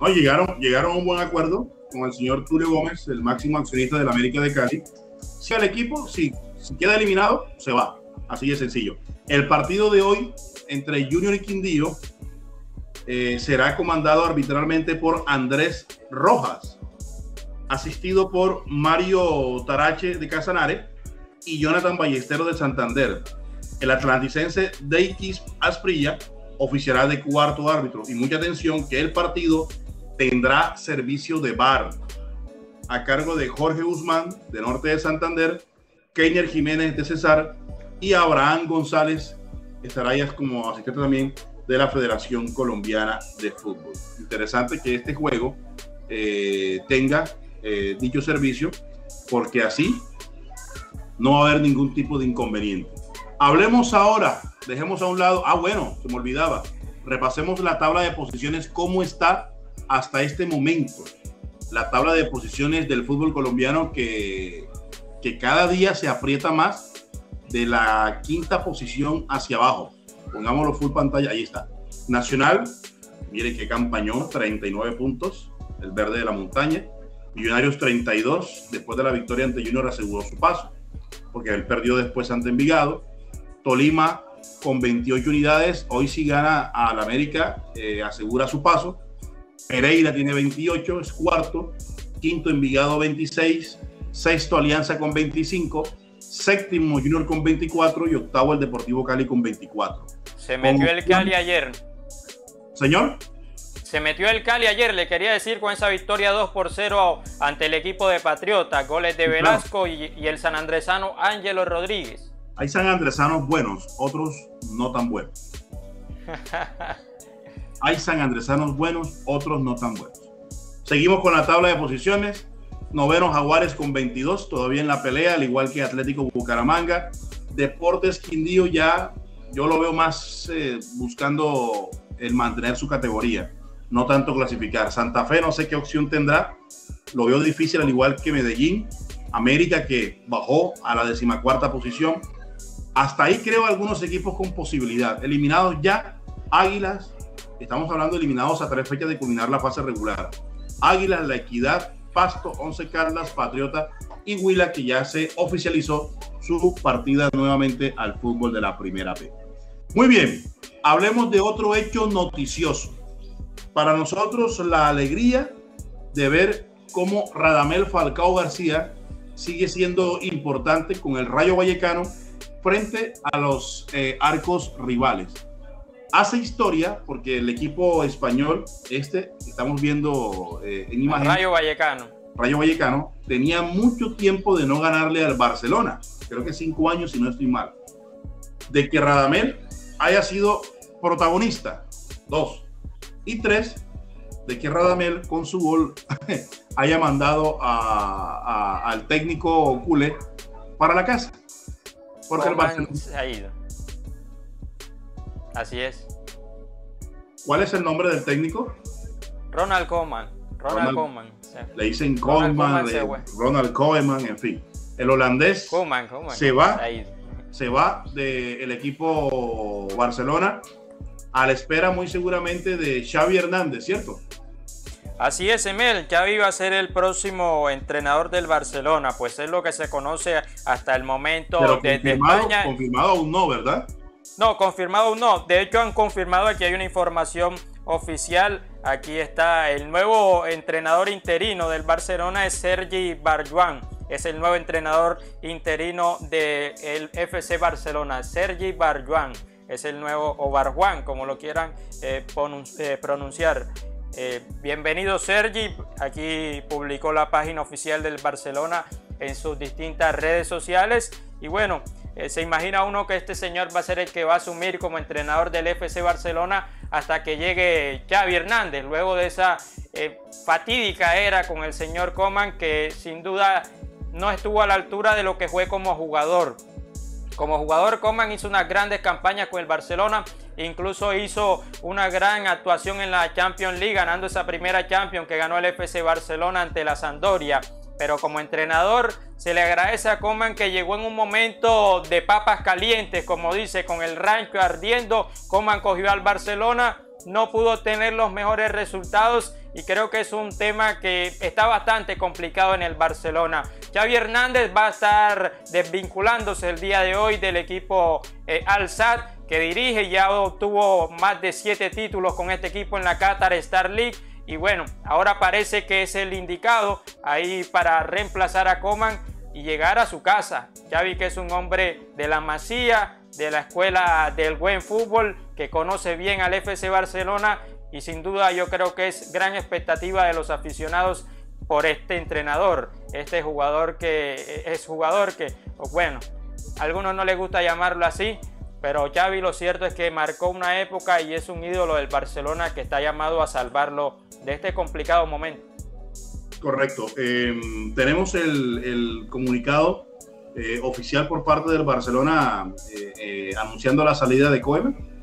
No, llegaron, llegaron a un buen acuerdo con el señor Tulio Gómez, el máximo accionista del América de Cali. Si al equipo, si, si queda eliminado, se va. Así de sencillo. El partido de hoy entre Junior y Quindío eh, será comandado arbitralmente por Andrés Rojas, asistido por Mario Tarache de Casanare y Jonathan Ballesteros de Santander. El atlanticense Deikis Asprilla oficiará de cuarto árbitro. Y mucha atención que el partido tendrá servicio de V A R a cargo de Jorge Guzmán de Norte de Santander, Keiner Jiménez de Cesar y Abraham González estará ya como asistente también de la Federación Colombiana de Fútbol. Interesante que este juego eh, tenga eh, dicho servicio, porque así no va a haber ningún tipo de inconveniente. Hablemos ahora, dejemos a un lado, ah bueno, se me olvidaba, repasemos la tabla de posiciones, cómo está hasta este momento. La tabla de posiciones del fútbol colombiano que, que cada día se aprieta más de la quinta posición hacia abajo. Pongámoslo full pantalla, ahí está. Nacional, miren qué campañón, treinta y nueve puntos, el verde de la montaña. Millonarios treinta y dos, después de la victoria ante Junior aseguró su paso, porque él perdió después ante Envigado. Tolima con veintiocho unidades, hoy sí gana al América, eh, asegura su paso. Pereira tiene veintiocho, es cuarto. Quinto Envigado veintiséis, sexto Alianza con veinticinco, séptimo Junior con veinticuatro y octavo el Deportivo Cali con veinticuatro. Se metió con... el Cali ayer. Señor. Se metió el Cali ayer, le quería decir, con esa victoria dos por cero ante el equipo de Patriota, goles de Velasco y, y el sanandresano Ángelo Rodríguez. Hay sanandresanos buenos, otros no tan buenos. Hay sanandresanos buenos, otros no tan buenos. Seguimos con la tabla de posiciones. Noveno Jaguares con veintidós, todavía en la pelea, al igual que Atlético Bucaramanga. Deportes Quindío ya, yo lo veo más eh, buscando el mantener su categoría, no tanto clasificar. Santa Fe no sé qué opción tendrá, lo veo difícil, al igual que Medellín. América, que bajó a la decimacuarta posición. Hasta ahí creo algunos equipos con posibilidad. Eliminados ya, Águilas, estamos hablando de eliminados a tres fechas de culminar la fase regular. Águilas, La Equidad, Pasto, Once Caldas, Patriota y Huila, que ya se oficializó su partida nuevamente al fútbol de la Primera B. Muy bien, hablemos de otro hecho noticioso. Para nosotros, la alegría de ver cómo Radamel Falcao García sigue siendo importante con el Rayo Vallecano frente a los eh, arcos rivales. Hace historia porque el equipo español, este que estamos viendo eh, en imagen, Rayo Vallecano. Rayo Vallecano tenía mucho tiempo de no ganarle al Barcelona, creo que cinco años si no estoy mal. De que Radamel haya sido protagonista, dos. Y tres, de que Radamel con su gol haya mandado a, a, al técnico culé para la casa. Porque el Barcelona se ha ido. Así es. ¿Cuál es el nombre del técnico? Ronald Koeman. Ronald, Ronald Koeman. Sí. Le dicen Koeman, Ronald Koeman, en fin. El holandés Koeman, Koeman, se va, se va del equipo Barcelona a la espera muy seguramente de Xavi Hernández, ¿cierto? Así es, Emel. Xavi va a ser el próximo entrenador del Barcelona, pues es lo que se conoce hasta el momento. Pero desde confirmado, España. Confirmado aún no, ¿verdad? No, confirmado aún no. De hecho, han confirmado, aquí hay una información oficial. Aquí está el nuevo entrenador interino del Barcelona, es Sergi Barjuan. Es el nuevo entrenador interino del F C Barcelona. Sergi Barjuan es el nuevo, o Barjuan, como lo quieran eh, eh, pronunciar. Eh, bienvenido, Sergi. Aquí publicó la página oficial del Barcelona en sus distintas redes sociales. Y bueno, eh, se imagina uno que este señor va a ser el que va a asumir como entrenador del F C Barcelona hasta que llegue Xavi Hernández, luego de esa eh, fatídica era con el señor Koeman, que sin duda no estuvo a la altura de lo que fue como jugador. Como jugador, Koeman hizo unas grandes campañas con el Barcelona, incluso hizo una gran actuación en la Champions League, ganando esa primera Champions que ganó el F C Barcelona ante la Sampdoria. Pero como entrenador se le agradece a Koeman que llegó en un momento de papas calientes, como dice, con el rancho ardiendo. Koeman cogió al Barcelona no pudo tener los mejores resultados y creo que es un tema que está bastante complicado en el Barcelona. Xavi Hernández va a estar desvinculándose el día de hoy del equipo eh, Al-Sadd que dirige, ya obtuvo más de siete títulos con este equipo en la Qatar Star League y bueno, ahora parece que es el indicado ahí para reemplazar a Koeman y llegar a su casa. Xavi, que es un hombre de la Masía, de la escuela del buen fútbol, que conoce bien al F C Barcelona y sin duda yo creo que es gran expectativa de los aficionados por este entrenador, este jugador que es jugador que, bueno, a algunos no les gusta llamarlo así, pero Xavi lo cierto es que marcó una época y es un ídolo del Barcelona que está llamado a salvarlo de este complicado momento. Correcto. Eh, tenemos el, el comunicado eh, oficial por parte del Barcelona eh, eh, anunciando la salida de Koeman.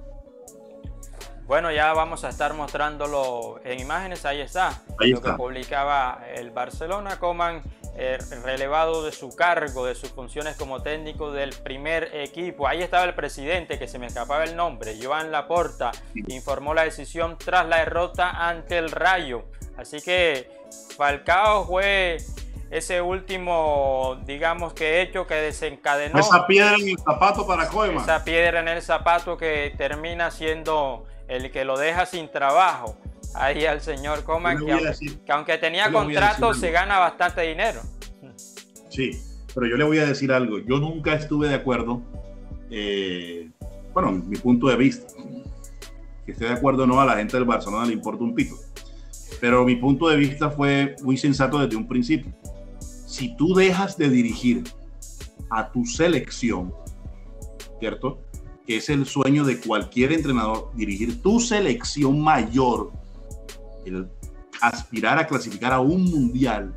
Bueno, ya vamos a estar mostrándolo en imágenes, ahí está, ahí lo está. que publicaba el Barcelona. Koeman eh, relevado de su cargo, de sus funciones como técnico del primer equipo. Ahí estaba el presidente, que se me escapaba el nombre, Joan Laporta, informó la decisión tras la derrota ante el Rayo. Así que Falcao fue ese último, digamos que hecho que desencadenó esa piedra en el zapato para Koeman. Esa piedra en el zapato que termina siendo el que lo deja sin trabajo ahí al señor Koeman, que, aunque, que aunque tenía contrato se gana bastante dinero. Sí, pero yo le voy a decir algo. Yo nunca estuve de acuerdo, eh, bueno, mi punto de vista, que esté de acuerdo o no, a la gente del Barcelona le importa un pito. Pero mi punto de vista fue muy sensato desde un principio. Si tú dejas de dirigir a tu selección, ¿cierto? Que es el sueño de cualquier entrenador, dirigir tu selección mayor, el aspirar a clasificar a un mundial,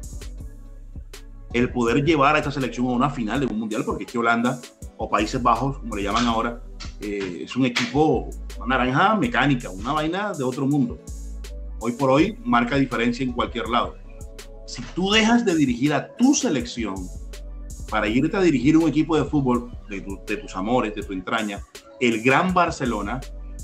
el poder llevar a esta selección a una final de un mundial, porque es que Holanda, o Países Bajos, como le llaman ahora, eh, es un equipo, una naranja mecánica, una vaina de otro mundo. Hoy por hoy marca diferencia en cualquier lado. Si tú dejas de dirigir a tu selección para irte a dirigir un equipo de fútbol de, tu, de tus amores, de tu entraña, el Gran Barcelona,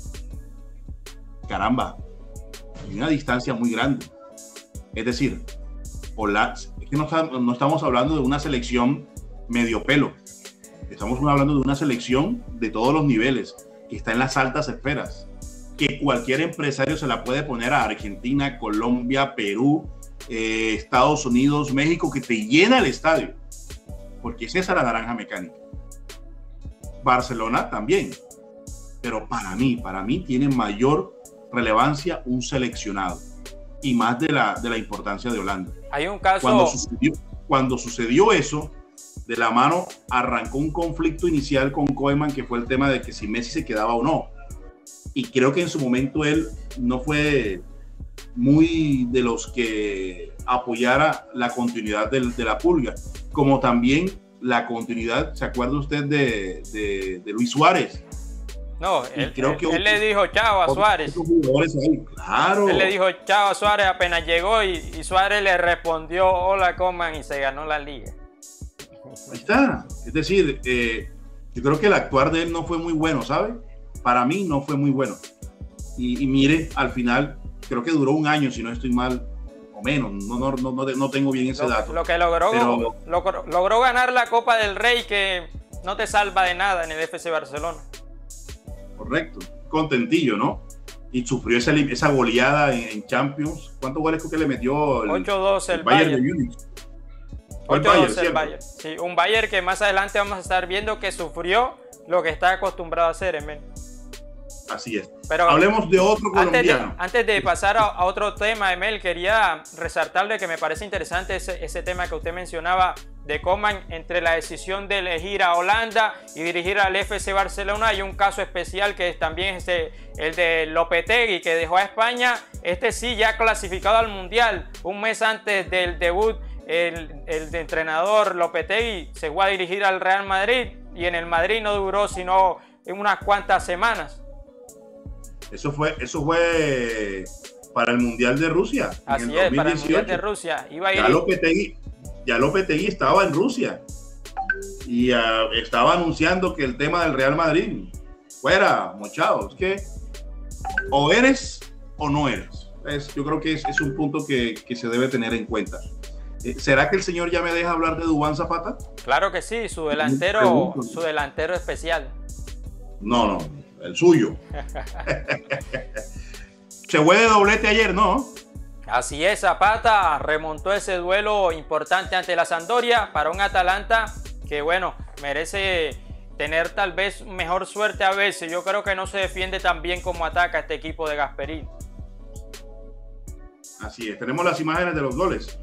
caramba, hay una distancia muy grande. Es decir, hola, es que no, está, no estamos hablando de una selección medio pelo. Estamos hablando de una selección de todos los niveles, que está en las altas esferas, que cualquier empresario se la puede poner a Argentina, Colombia, Perú, eh, Estados Unidos, México, que te llena el estadio, porque es esa la naranja mecánica. Barcelona también, pero para mí, para mí tiene mayor relevancia un seleccionado, y más de la, de la importancia de Holanda. Hay un caso... Cuando sucedió, cuando sucedió eso, de la mano arrancó un conflicto inicial con Koeman, que fue el tema de que si Messi se quedaba o no. Y creo que en su momento él no fue muy de los que apoyara la continuidad de, de la Pulga, como también la continuidad, ¿se acuerda usted de, de, de Luis Suárez? No, él, creo él, que él le dijo chao a Suárez. Claro. Él le dijo chao a Suárez apenas llegó y, y Suárez le respondió hola Koeman y se ganó la liga. Ahí está. Es decir, eh, yo creo que el actuar de él no fue muy bueno, ¿sabe? Para mí no fue muy bueno. Y, y mire, al final, creo que duró un año, si no estoy mal, o menos. No, no, no, no tengo bien ese lo, dato. Lo que logró, pero, logró, logró ganar la Copa del Rey, que no te salva de nada en el F C Barcelona. Correcto. Contentillo, ¿no? Y sufrió esa, esa goleada en, en Champions. ¿Cuántos goles creo que le metió el, ocho dos el, el Bayern, Bayern de Múnich? ocho dos el Bayern. Sí, un Bayern que más adelante vamos a estar viendo que sufrió lo que está acostumbrado a hacer, Emel. Así es. Pero hablemos de otro colombiano. Antes de, antes de pasar a, a otro tema, Emel, quería resaltarle que me parece interesante ese, ese tema que usted mencionaba de Koeman entre la decisión de elegir a Holanda y dirigir al F C Barcelona. Hay un caso especial que es también es de, el de Lopetegui, que dejó a España, este sí ya clasificado al Mundial, un mes antes del debut. El, el de entrenador Lopetegui se fue a dirigir al Real Madrid y en el Madrid no duró sino en unas cuantas semanas. Eso fue, eso fue para el Mundial de Rusia. Así es, para el Mundial de Rusia. Iba a ir... ya, Lopetegui, ya Lopetegui estaba en Rusia y uh, estaba anunciando que el tema del Real Madrid fuera, muchachos, que O eres o no eres. Es, yo creo que es, es un punto que, que se debe tener en cuenta. Eh, ¿Será que el señor ya me deja hablar de Duván Zapata? Claro que sí, su delantero, su delantero especial. No, no, el suyo. Se fue de doblete ayer, ¿no? Así es, Zapata remontó ese duelo importante ante la Sampdoria para un Atalanta que, bueno, merece tener tal vez mejor suerte a veces. Yo creo que no se defiende tan bien como ataca este equipo de Gasperini. Así es, tenemos las imágenes de los goles.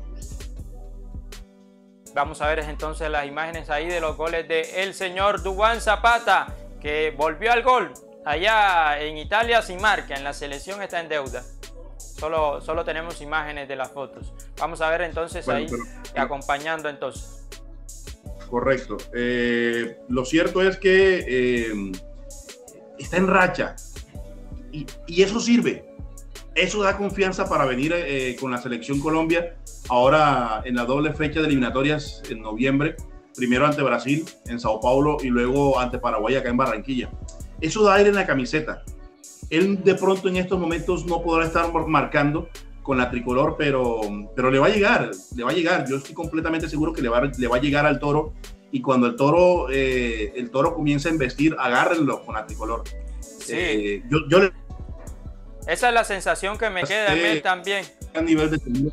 Vamos a ver entonces las imágenes ahí de los goles de el señor Duván Zapata, que volvió al gol allá en Italia sin marca. En la selección está en deuda. Solo, solo tenemos imágenes de las fotos. Vamos a ver entonces bueno, ahí, pero, acompañando entonces. Correcto. Eh, lo cierto es que eh, está en racha y, y eso sirve. Eso da confianza para venir eh, con la selección Colombia ahora en la doble fecha de eliminatorias en noviembre, primero ante Brasil en Sao Paulo y luego ante Paraguay acá en Barranquilla. Eso da aire en la camiseta. Él de pronto en estos momentos no podrá estar marcando con la tricolor, pero, pero le va a llegar, le va a llegar. Yo estoy completamente seguro que le va, le va a llegar al Toro y cuando el Toro, eh, el Toro comience a investir, agárrenlo con la tricolor. Sí. Eh, yo, yo le Esa es la sensación que me queda en él también. A nivel de...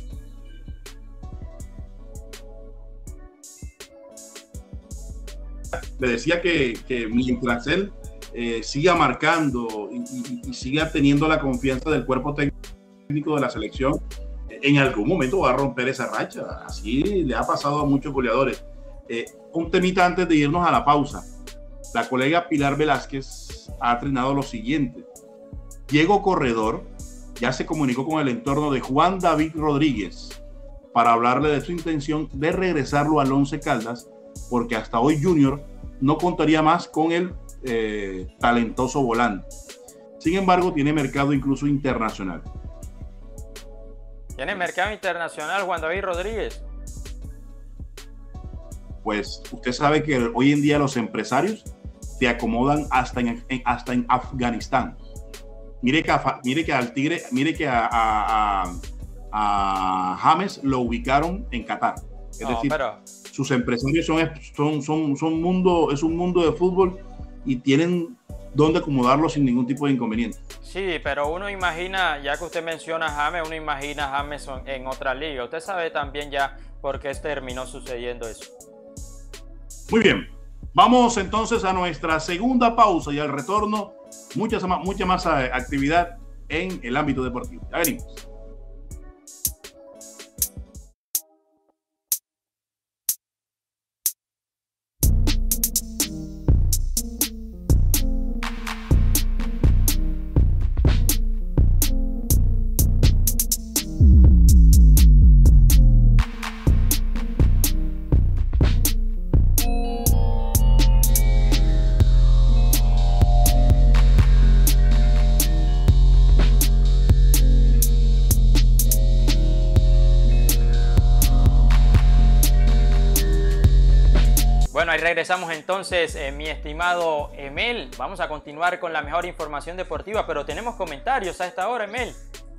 Le decía que, que mientras él eh, siga marcando y, y, y siga teniendo la confianza del cuerpo técnico de la selección, en algún momento va a romper esa racha. Así le ha pasado a muchos goleadores. Eh, un temita antes de irnos a la pausa. La colega Pilar Velázquez ha entrenado lo siguiente. Diego Corredor ya se comunicó con el entorno de Juan David Rodríguez para hablarle de su intención de regresarlo al Once Caldas, porque hasta hoy Junior no contaría más con el eh, talentoso volante. Sin embargo, tiene mercado incluso internacional. ¿Tiene mercado internacional Juan David Rodríguez? Pues usted sabe que hoy en día los empresarios te acomodan hasta en, en, hasta en Afganistán. Mire que, a, mire que al Tigre, mire que a, a, a, a James lo ubicaron en Qatar. Es no, decir, pero... sus empresarios son, son, son, son mundo, es un mundo de fútbol y tienen donde acomodarlo sin ningún tipo de inconveniente. Sí, pero uno imagina, ya que usted menciona a James, uno imagina a James en otra liga. Usted sabe también ya por qué terminó sucediendo eso. Muy bien. Vamos entonces a nuestra segunda pausa y al retorno, mucha, mucha más actividad en el ámbito deportivo. Ya venimos. Bueno, ahí regresamos entonces, eh, mi estimado Emel. Vamos a continuar con la mejor información deportiva, pero tenemos comentarios a esta hora, Emel.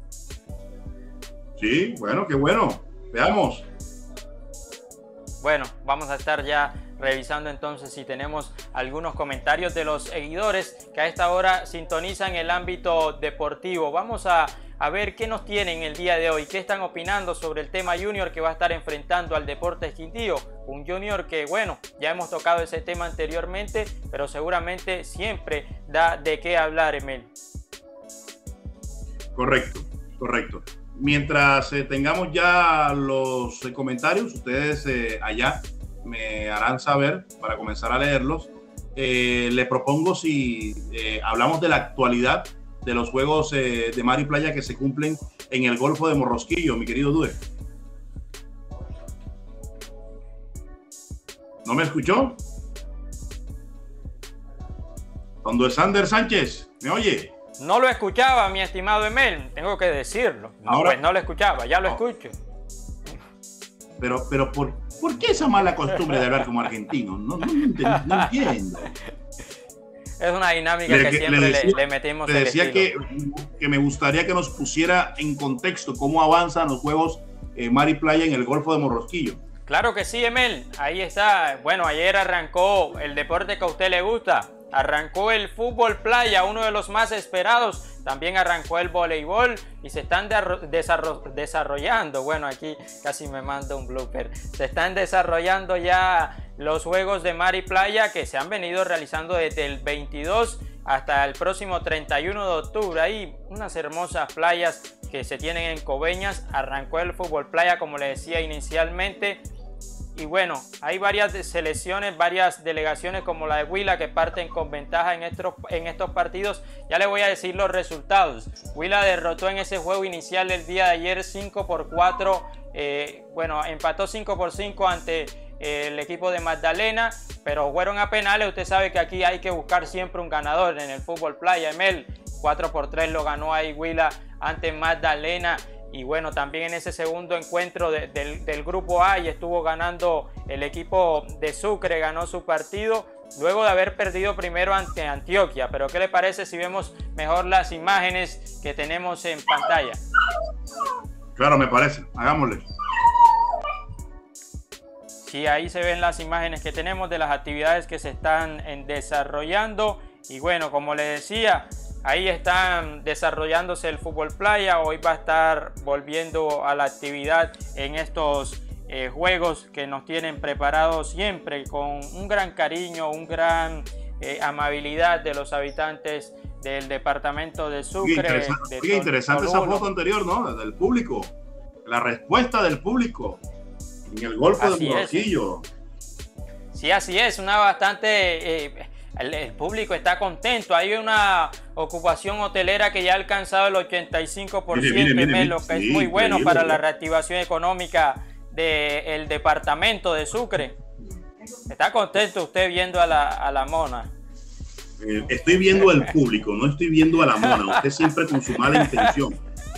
Sí, bueno, qué bueno. Veamos. Bueno, vamos a estar ya revisando entonces si tenemos algunos comentarios de los seguidores que a esta hora sintonizan el ámbito deportivo. Vamos a, a ver qué nos tienen el día de hoy, qué están opinando sobre el tema Junior que va a estar enfrentando al Deportes Quindío. Un Junior que, bueno, ya hemos tocado ese tema anteriormente, pero seguramente siempre da de qué hablar, Emel. Correcto, correcto. Mientras eh, tengamos ya los eh, comentarios, ustedes eh, allá me harán saber para comenzar a leerlos. Eh, les propongo si eh, hablamos de la actualidad de los juegos eh, de mar y playa que se cumplen en el Golfo de Morrosquillo, mi querido Due. ¿No me escuchó? Don Duesander Sánchez, ¿me oye? No lo escuchaba, mi estimado Emel, tengo que decirlo. No, Ahora, pues no lo escuchaba, ya lo no. escucho. Pero, pero ¿por, ¿por qué esa mala costumbre de hablar como argentino? No, no, no, no entiendo. es una dinámica le, que siempre le, decía, le, le metimos. Le decía que, que me gustaría que nos pusiera en contexto cómo avanzan los juegos eh, mar y playa en el Golfo de Morrosquillo. Claro que sí, Emel, ahí está. Bueno, ayer arrancó el deporte que a usted le gusta. Arrancó el fútbol playa, uno de los más esperados. También arrancó el voleibol y se están desarrollando. Bueno, aquí casi me manda un blooper. Se están desarrollando ya los juegos de mar y playa que se han venido realizando desde el veintidós hasta el próximo treinta y uno de octubre. Ahí unas hermosas playas que se tienen en Coveñas. Arrancó el fútbol playa, como le decía inicialmente. Y bueno, hay varias selecciones, varias delegaciones como la de Huila que parten con ventaja en estos, en estos partidos. Ya les voy a decir los resultados. Huila derrotó en ese juego inicial el día de ayer cinco por cuatro. Eh, bueno, empató cinco por cinco ante eh, el equipo de Magdalena, pero fueron a penales. Usted sabe que aquí hay que buscar siempre un ganador en el fútbol playa. Emel, cuatro por tres lo ganó ahí Huila ante Magdalena. Y bueno, también en ese segundo encuentro de, del, del grupo A y estuvo ganando el equipo de Sucre, ganó su partido luego de haber perdido primero ante Antioquia. Pero ¿qué le parece si vemos mejor las imágenes que tenemos en pantalla? Claro, me parece, hagámosle. Sí, ahí se ven las imágenes que tenemos de las actividades que se están en desarrollando. Y bueno, como les decía, ahí están desarrollándose el fútbol playa. Hoy va a estar volviendo a la actividad en estos eh, juegos que nos tienen preparados siempre con un gran cariño, un gran eh, amabilidad de los habitantes del departamento de Sucre. Oye, interesante, de oye, interesante esa foto anterior, ¿no? Del público. La respuesta del público en el Golfo de Morrosquillo. Sí, así es. Una bastante... Eh, El, el público está contento. Hay una ocupación hotelera que ya ha alcanzado el ochenta y cinco por ciento, mire, mire, mire, lo que sí, es muy bueno para la reactivación económica del departamento de Sucre. ¿Está contento usted viendo a la, a la mona? Eh, estoy viendo al público, no estoy viendo a la mona. Usted siempre con su mala intención.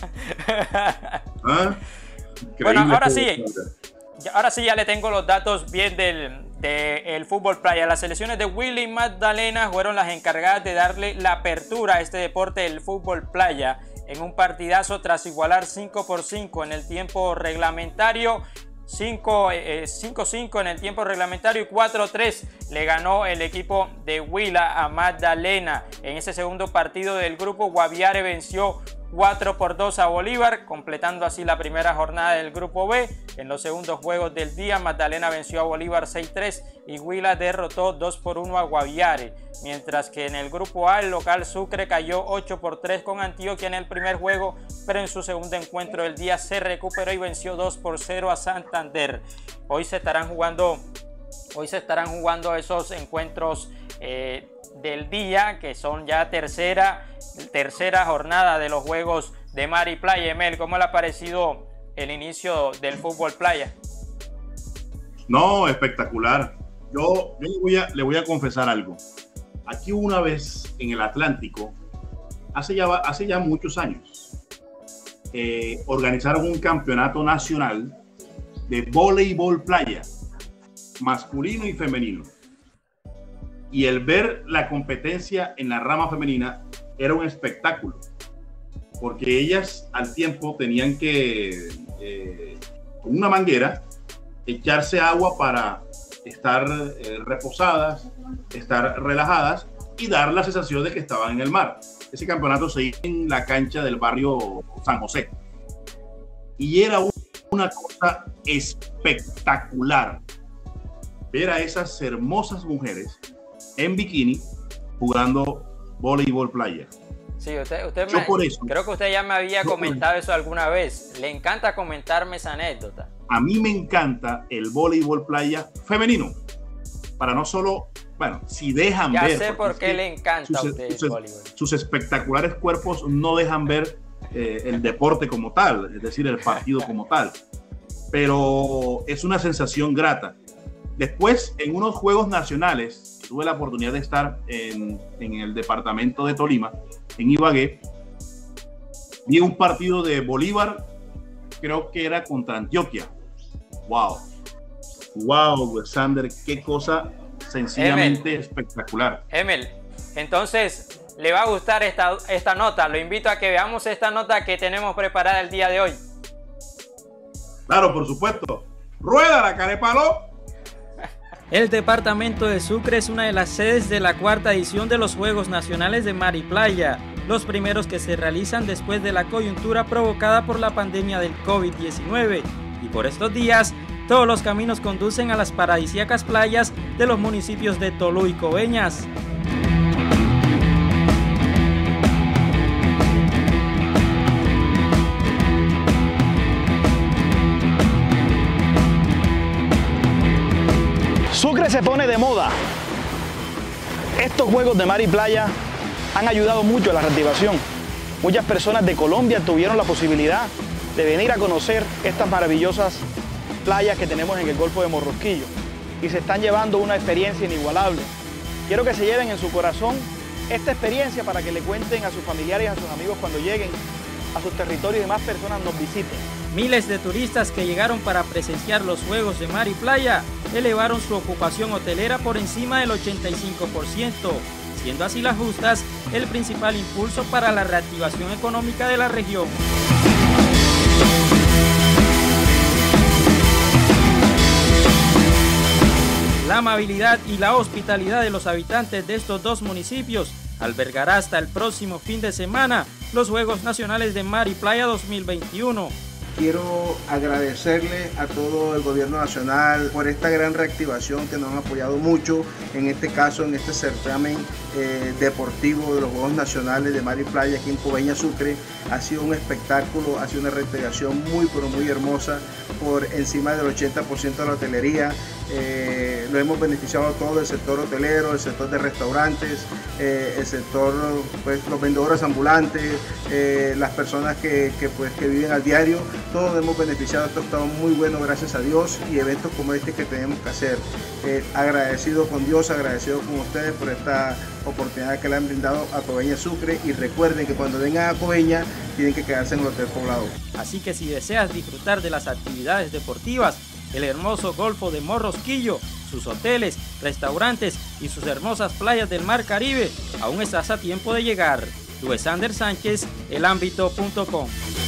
¿Ah? Bueno, ahora sí, ahora sí ya le tengo los datos bien del... del fútbol playa. Las selecciones de Huila y Magdalena fueron las encargadas de darle la apertura a este deporte del fútbol playa en un partidazo tras igualar cinco por cinco en el tiempo reglamentario. cinco cinco en el tiempo reglamentario y cuatro tres le ganó el equipo de Huila a Magdalena. En ese segundo partido del grupo, Guaviare venció cuatro por dos a Bolívar, completando así la primera jornada del grupo B. En los segundos juegos del día, Magdalena venció a Bolívar seis tres y Huila derrotó dos por uno a Guaviare. Mientras que en el grupo A, el local Sucre cayó ocho por tres con Antioquia en el primer juego, pero en su segundo encuentro del día se recuperó y venció dos por cero a Santander. Hoy se estarán jugando, hoy se estarán jugando esos encuentros eh, del día, que son ya tercera, tercera jornada de los juegos de mar y playa. Emel, ¿cómo le ha parecido el inicio del fútbol playa? No, espectacular. Yo, yo le, voy a, le voy a confesar algo. Aquí una vez en el Atlántico, hace ya, hace ya muchos años, eh, organizaron un campeonato nacional de voleibol playa, masculino y femenino. Y el ver la competencia en la rama femenina era un espectáculo, porque ellas al tiempo tenían que, eh, con una manguera, echarse agua para estar eh, reposadas, estar relajadas y dar la sensación de que estaban en el mar. Ese campeonato se hizo en la cancha del barrio San José. Y era una cosa espectacular ver a esas hermosas mujeres en bikini jugando voleibol playa. Sí, usted, usted me, por eso, creo que usted ya me había comentado eso alguna vez. Le encanta comentarme esa anécdota. A mí me encanta el voleibol playa femenino. Para no solo, bueno, si dejan ya ver. Ya sé por qué le encanta sus, a usted sus, el voleibol. Sus espectaculares cuerpos no dejan ver eh, el deporte como tal, es decir, el partido como tal. Pero es una sensación grata. Después, en unos Juegos Nacionales, tuve la oportunidad de estar en, en el departamento de Tolima, en Ibagué. Vi un partido de Bolívar, creo que era contra Antioquia. ¡Wow! ¡Wow, Sander! ¡Qué cosa sencillamente Emel, espectacular! Emel, Entonces, le va a gustar esta, esta nota. Lo invito a que veamos esta nota que tenemos preparada el día de hoy. Claro, por supuesto. ¡Rueda la carepalo! El departamento de Sucre es una de las sedes de la cuarta edición de los Juegos Nacionales de Mar y Playa, los primeros que se realizan después de la coyuntura provocada por la pandemia del COVID diecinueve. Y por estos días, todos los caminos conducen a las paradisíacas playas de los municipios de Tolú y Coveñas. Sucre se pone de moda. Estos Juegos de Mar y Playa han ayudado mucho a la reactivación. Muchas personas de Colombia tuvieron la posibilidad de venir a conocer estas maravillosas playas que tenemos en el Golfo de Morrosquillo y se están llevando una experiencia inigualable. Quiero que se lleven en su corazón esta experiencia para que le cuenten a sus familiares y a sus amigos cuando lleguen a sus territorios y más personas nos visiten. Miles de turistas que llegaron para presenciar los Juegos de Mar y Playa elevaron su ocupación hotelera por encima del ochenta y cinco por ciento, siendo así las justas el principal impulso para la reactivación económica de la región. La amabilidad y la hospitalidad de los habitantes de estos dos municipios albergará hasta el próximo fin de semana los Juegos Nacionales de Mar y Playa dos mil veintiuno. Quiero agradecerle a todo el gobierno nacional por esta gran reactivación que nos han apoyado mucho, en este caso, en este certamen eh, deportivo de los Juegos Nacionales de Mar y Playa aquí en Coveñas, Sucre. Ha sido un espectáculo, ha sido una reactivación muy, pero muy hermosa por encima del ochenta por ciento de la hotelería. Eh, lo hemos beneficiado a todo el sector hotelero, el sector de restaurantes, eh, el sector, pues, los vendedores ambulantes, eh, las personas que, que, pues, que viven al diario. Todos hemos beneficiado. Esto ha estado muy bueno, gracias a Dios, y eventos como este que tenemos que hacer. Eh, agradecido con Dios, agradecido con ustedes por esta oportunidad que le han brindado a Coveñas, Sucre, y recuerden que cuando vengan a Coveñas tienen que quedarse en el Hotel Poblado. Así que si deseas disfrutar de las actividades deportivas, el hermoso Golfo de Morrosquillo, sus hoteles, restaurantes y sus hermosas playas del Mar Caribe, aún estás a tiempo de llegar. Luesander Sánchez, el ámbito punto com.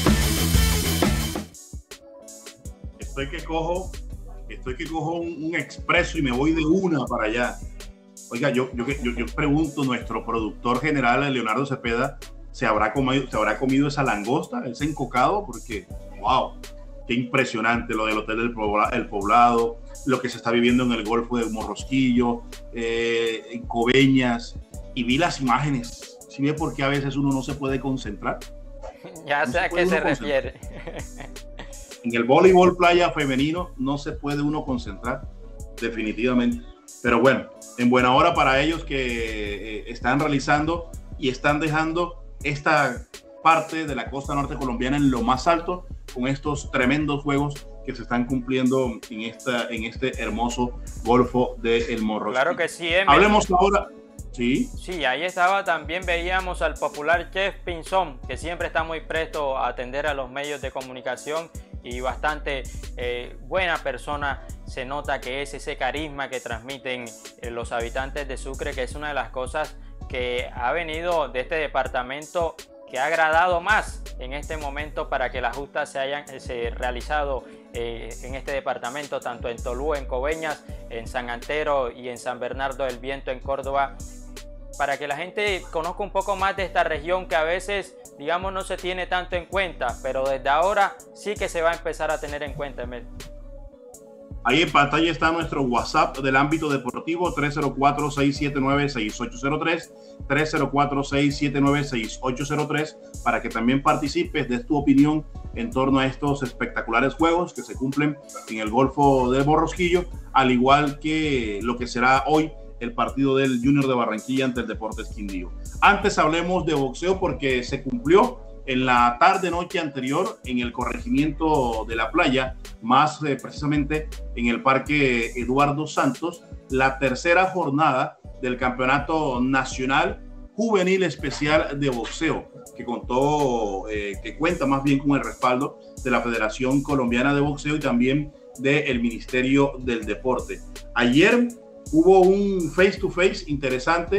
Estoy que cojo, estoy que cojo un, un expreso y me voy de una para allá. Oiga, yo, yo, yo, yo pregunto, nuestro productor general, Leonardo Cepeda, ¿se habrá comido, se habrá comido esa langosta, ese encocado? Porque, wow, qué impresionante lo del Hotel del Poblado, el Poblado, lo que se está viviendo en el Golfo de Morrosquillo, eh, en Coveñas, y vi las imágenes. ¿Sí ve por qué a veces uno no se puede concentrar? Ya sé a qué se refiere. En el voleibol playa femenino no se puede uno concentrar, definitivamente. Pero bueno, en buena hora para ellos que eh, están realizando y están dejando esta parte de la costa norte colombiana en lo más alto con estos tremendos juegos que se están cumpliendo en, esta, en este hermoso Golfo del Morrosquillo. Claro que sí, Emel. Hablemos ahora. Sí. Sí, ahí estaba, también veíamos al popular chef Pinzón, que siempre está muy presto a atender a los medios de comunicación y bastante eh, buena persona. Se nota que es ese carisma que transmiten eh, los habitantes de Sucre, que es una de las cosas que ha venido de este departamento, que ha agradado más en este momento para que las justas se hayan se realizado eh, en este departamento, tanto en Tolú, en Coveñas, en San Antero y en San Bernardo del Viento, en Córdoba, para que la gente conozca un poco más de esta región que a veces, digamos, no se tiene tanto en cuenta, pero desde ahora sí que se va a empezar a tener en cuenta, Emel. Ahí en pantalla está nuestro WhatsApp del ámbito deportivo, tres cero cuatro, seis siete nueve, seis ocho cero tres, tres cero cuatro, seis siete nueve, seis ocho cero tres, para que también participes, des tu opinión en torno a estos espectaculares juegos que se cumplen en el Golfo de Morrosquillo, al igual que lo que será hoy el partido del Junior de Barranquilla ante el Deportes Quindío. Antes hablemos de boxeo porque se cumplió en la tarde-noche anterior en el corregimiento de La Playa, más eh, precisamente en el Parque Eduardo Santos, la tercera jornada del Campeonato Nacional Juvenil Especial de Boxeo, que contó, eh, que cuenta más bien con el respaldo de la Federación Colombiana de Boxeo y también del Ministerio del Deporte. Ayer hubo un face to face interesante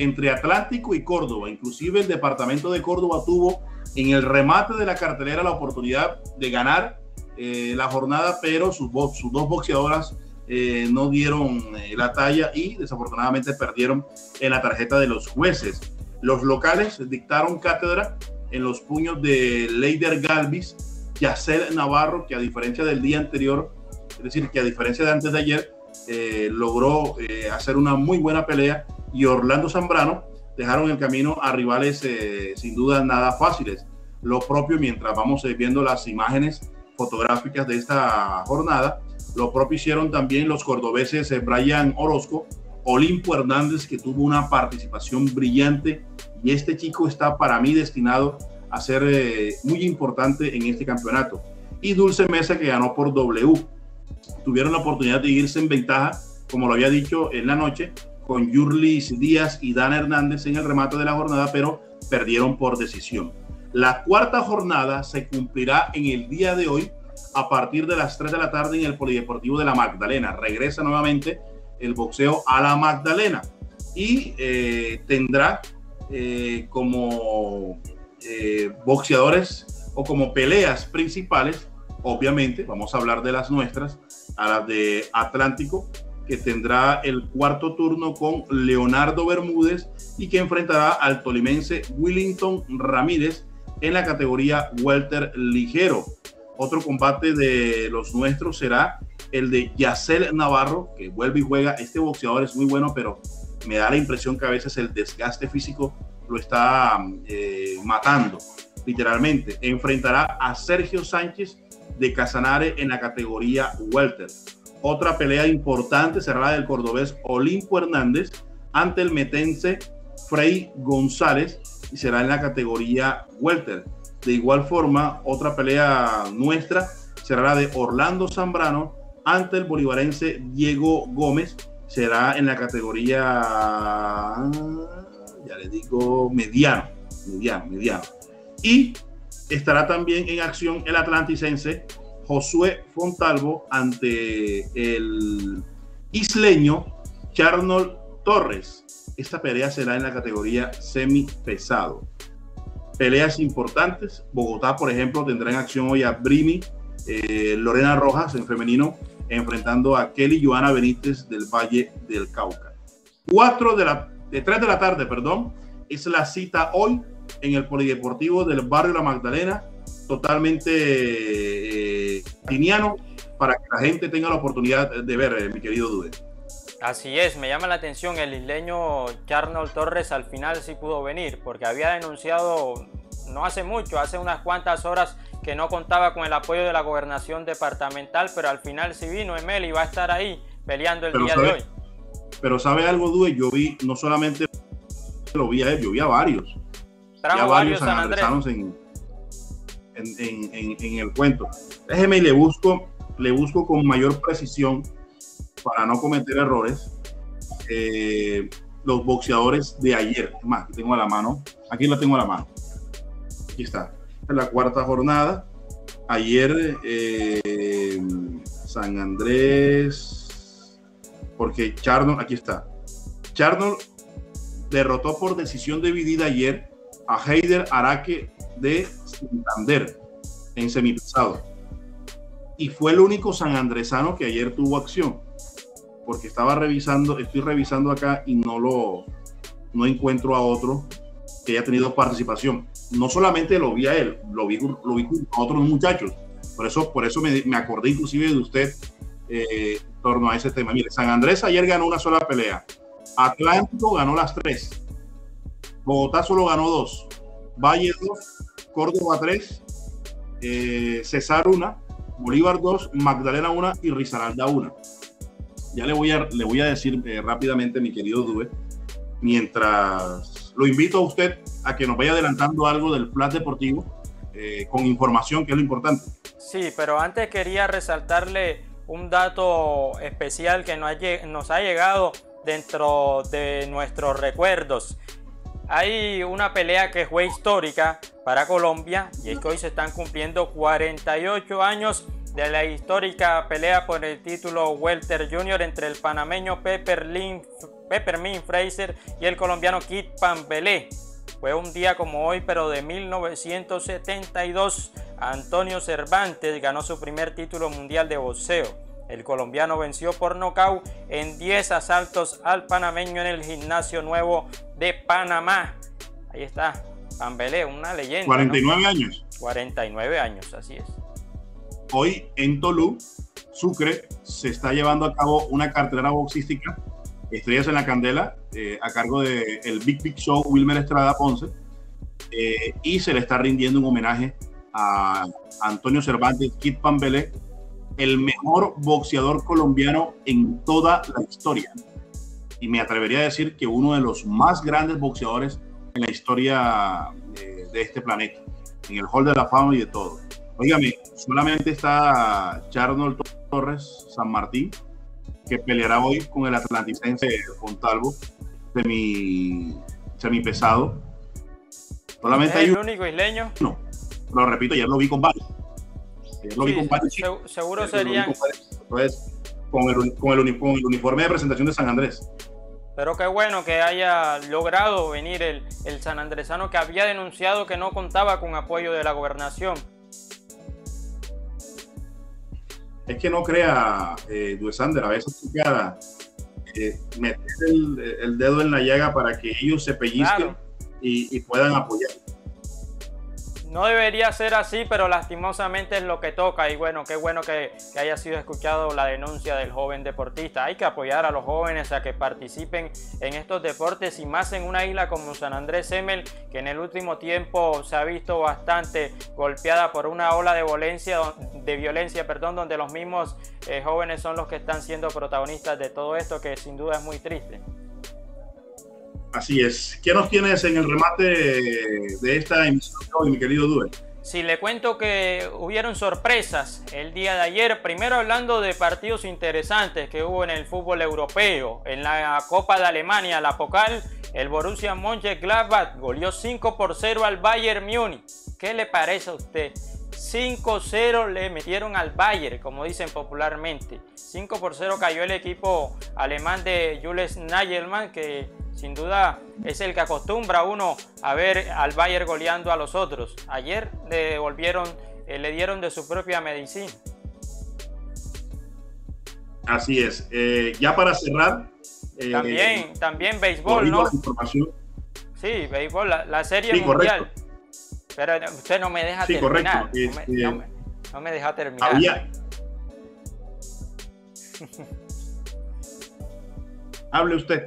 entre Atlántico y Córdoba. Inclusive el departamento de Córdoba tuvo en el remate de la cartelera la oportunidad de ganar eh, la jornada, pero sus, sus dos boxeadoras eh, no dieron eh, la talla y desafortunadamente perdieron en la tarjeta de los jueces. Los locales dictaron cátedra en los puños de Leider Galvis, Yacel Navarro, que a diferencia del día anterior, es decir, que a diferencia de antes de ayer, eh, logró eh, hacer una muy buena pelea, y Orlando Zambrano dejaron el camino a rivales eh, sin duda nada fáciles. Lo propio, mientras vamos eh, viendo las imágenes fotográficas de esta jornada, lo propio hicieron también los cordobeses eh, Brian Orozco, Olimpo Hernández, que tuvo una participación brillante, y este chico está para mí destinado a ser eh, muy importante en este campeonato. Y Dulce Mesa, que ganó por W. Tuvieron la oportunidad de irse en ventaja, como lo había dicho en la noche, con Yurlis Díaz y Dana Hernández en el remate de la jornada, pero perdieron por decisión. La cuarta jornada se cumplirá en el día de hoy a partir de las tres de la tarde en el Polideportivo de la Magdalena. Regresa nuevamente el boxeo a la Magdalena y eh, tendrá eh, como eh, boxeadores o como peleas principales, obviamente, vamos a hablar de las nuestras, a las de Atlántico, que tendrá el cuarto turno con Leonardo Bermúdez y que enfrentará al tolimense Willington Ramírez en la categoría welter ligero. Otro combate de los nuestros será el de Yacel Navarro, que vuelve y juega. Este boxeador es muy bueno, pero me da la impresión que a veces el desgaste físico lo está eh, matando, literalmente. Enfrentará a Sergio Sánchez de Casanare en la categoría welter. Otra pelea importante será la del cordobés Olimpo Hernández ante el metense Frei González y será en la categoría welter. De igual forma, otra pelea nuestra será la de Orlando Zambrano ante el bolivarense Diego Gómez. Será en la categoría, ya les digo, mediano, mediano, mediano. Y estará también en acción el atlanticense Josué Fontalvo ante el isleño Charnold Torres. Esta pelea será en la categoría semipesado. Peleas importantes. Bogotá, por ejemplo, tendrá en acción hoy a Brimi eh, Lorena Rojas en femenino, enfrentando a Kelly Joana Benítez del Valle del Cauca. Cuatro de la, de tres de la tarde, perdón, es la cita hoy en el Polideportivo del barrio La Magdalena, totalmente eh, tiniano, para que la gente tenga la oportunidad de ver, eh, mi querido Dude. Así es, me llama la atención el isleño Charnold Torres al final sí pudo venir, porque había denunciado no hace mucho, hace unas cuantas horas, que no contaba con el apoyo de la gobernación departamental, pero al final sí vino Emel y va a estar ahí peleando el pero día sabe, de hoy. Pero sabe algo, Dude, yo vi, no solamente lo vi a él, yo vi a varios. Trajo a varios San Andrés en, en, en, en, en el cuento. Déjeme y le busco, le busco con mayor precisión para no cometer errores eh, los boxeadores de ayer. Es más, aquí tengo a la mano, aquí la tengo a la mano. Aquí está, en la cuarta jornada. Ayer eh, San Andrés, porque Charnold, aquí está. Charnold derrotó por decisión dividida ayer a Heider Araque de Santander en semipesado. Y fue el único sanandresano que ayer tuvo acción, porque estaba revisando, estoy revisando acá y no lo no encuentro a otro que haya tenido participación. No solamente lo vi a él, lo vi, lo vi con otros muchachos. Por eso, por eso me, me acordé inclusive de usted eh, en torno a ese tema. Mire, San Andrés ayer ganó una sola pelea. Atlántico ganó las tres. Bogotá solo ganó dos. Valle dos, Córdoba tres, eh, Cesar una, Bolívar dos, Magdalena una y Risaralda una. Ya le voy a, le voy a decir eh, rápidamente, mi querido Dube, mientras lo invito a usted a que nos vaya adelantando algo del Flash Deportivo eh, con información, que es lo importante. Sí, pero antes quería resaltarle un dato especial que nos ha, nos ha llegado dentro de nuestros recuerdos. Hay una pelea que fue histórica para Colombia, y es que hoy se están cumpliendo cuarenta y ocho años de la histórica pelea por el título Welter Junior entre el panameño Pepper Lynn Peppermint Fraser y el colombiano Kit Pambelé. Fue un día como hoy, pero de mil novecientos setenta y dos, Antonio Cervantes ganó su primer título mundial de boxeo. El colombiano venció por nocaut en diez asaltos al panameño en el Gimnasio Nuevo de Panamá. Ahí está, Pambelé, una leyenda. cuarenta y nueve, ¿no? años. cuarenta y nueve años, así es. Hoy en Tolú, Sucre, se está llevando a cabo una cartelera boxística, Estrellas en la Candela, eh, a cargo del Big Big Show Wilmer Estrada Ponce, eh, y se le está rindiendo un homenaje a Antonio Cervantes, Kit Pambelé, el mejor boxeador colombiano en toda la historia. Y me atrevería a decir que uno de los más grandes boxeadores en la historia de, de este planeta, en el Hall de la Fama y de todo. Óigame, solamente está Charnold Torres San Martín, que peleará hoy con el atlanticense Fontalvo, semi, semipesado. Solamente ¿Es hay el un, único isleño? No, lo repito, ayer lo vi con varios. Ayer lo Sí, vi con varios se, chicos. seguro Ayer lo vi serían. con varios. Entonces, con el, con, el, con el uniforme de presentación de San Andrés. Pero qué bueno que haya logrado venir el, el sanandresano que había denunciado que no contaba con apoyo de la gobernación. Es que no crea, eh, Duesander, a veces tú queda eh, meter el, el dedo en la llaga para que ellos se pellizquen, claro, y, y puedan apoyar. No debería ser así, pero lastimosamente es lo que toca. Y bueno, qué bueno que, que haya sido escuchado la denuncia del joven deportista. Hay que apoyar a los jóvenes a que participen en estos deportes, y más en una isla como San Andrés Emel, que en el último tiempo se ha visto bastante golpeada por una ola de violencia, de violencia, perdón, donde los mismos eh, jóvenes son los que están siendo protagonistas de todo esto, que sin duda es muy triste. Así es. ¿Qué nos tienes en el remate de esta emisión hoy, mi querido Due? Sí, le cuento que hubieron sorpresas el día de ayer. Primero hablando de partidos interesantes que hubo en el fútbol europeo. En la Copa de Alemania, la Pokal, el Borussia Mönchengladbach goleó cinco por cero al Bayern Múnich. ¿Qué le parece a usted? cinco cero le metieron al Bayern, como dicen popularmente. cinco por cero cayó el equipo alemán de Jules Nagelsmann, que sin duda es el que acostumbra uno a ver al Bayern goleando a los otros. Ayer le devolvieron, eh, le dieron de su propia medicina. Así es. Eh, ya para cerrar. Eh, también, también béisbol, ¿no? Sí, béisbol, la, la serie sí, mundial. Correcto. Pero usted no me deja sí, terminar. Correcto. No, me, este, no, me, no me deja terminar. Había... Hable usted.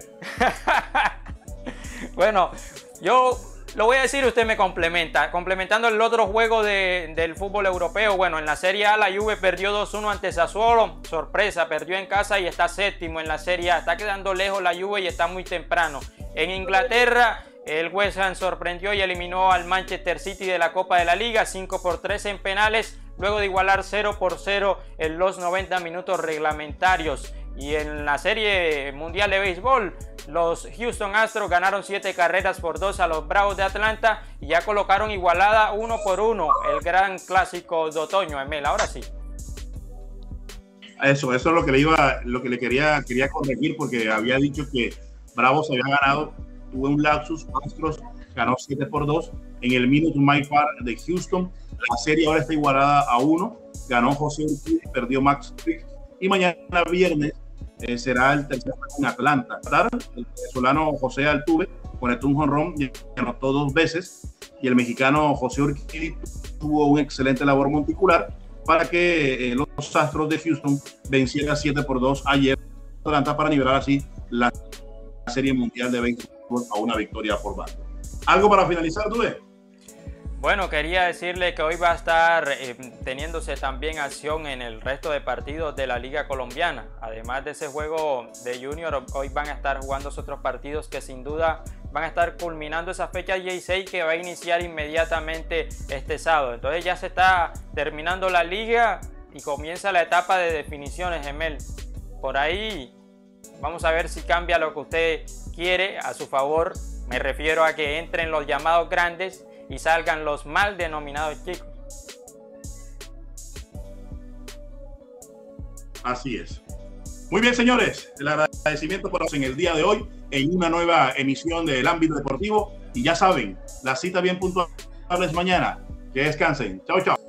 Bueno, yo lo voy a decir, usted me complementa. Complementando el otro juego de, del fútbol europeo. Bueno, en la Serie A la Juve perdió dos uno ante Sassuolo. Sorpresa, perdió en casa y está séptimo en la Serie A. Está quedando lejos la Juve y está muy temprano. En Inglaterra, el West Ham sorprendió y eliminó al Manchester City de la Copa de la Liga, cinco por tres en penales, luego de igualar cero por cero en los noventa minutos reglamentarios. Y en la Serie Mundial de Béisbol, los Houston Astros ganaron siete carreras por dos a los Bravos de Atlanta y ya colocaron igualada uno por uno el gran clásico de otoño, Emel. Ahora sí. Eso, eso es lo que le iba, lo que le quería, quería corregir, porque había dicho que Bravos había ganado. Tuve un lapsus. Astros ganó siete por dos en el Minute Maid Park de Houston. La serie ahora está igualada a uno. Ganó José Urquidi, perdió Max Frick. Y mañana viernes eh, será el tercer en Atlanta. El venezolano José Altuve conectó un jonrón y anotó dos veces. Y el mexicano José Urquidi tuvo un excelente labor monticular para que eh, los Astros de Houston vencieran siete por dos ayer en Atlanta, para nivelar así la Serie Mundial de Béisbol a una victoria por bando. ¿Algo para finalizar, Due? Bueno, quería decirle que hoy va a estar eh, teniéndose también acción en el resto de partidos de la Liga Colombiana. Además de ese juego de Junior, hoy van a estar jugando otros partidos que sin duda van a estar culminando esa fecha dieciséis, que va a iniciar inmediatamente este sábado. Entonces ya se está terminando la liga y comienza la etapa de definiciones, Emel. Por ahí vamos a ver si cambia lo que usted quiere a su favor. Me refiero a que entren los llamados grandes y salgan los mal denominados chicos. Así es. Muy bien, señores, el agradecimiento por en el día de hoy en una nueva emisión del Ámbito Deportivo. Y ya saben, la cita bien puntual es mañana. Que descansen. Chao, chao.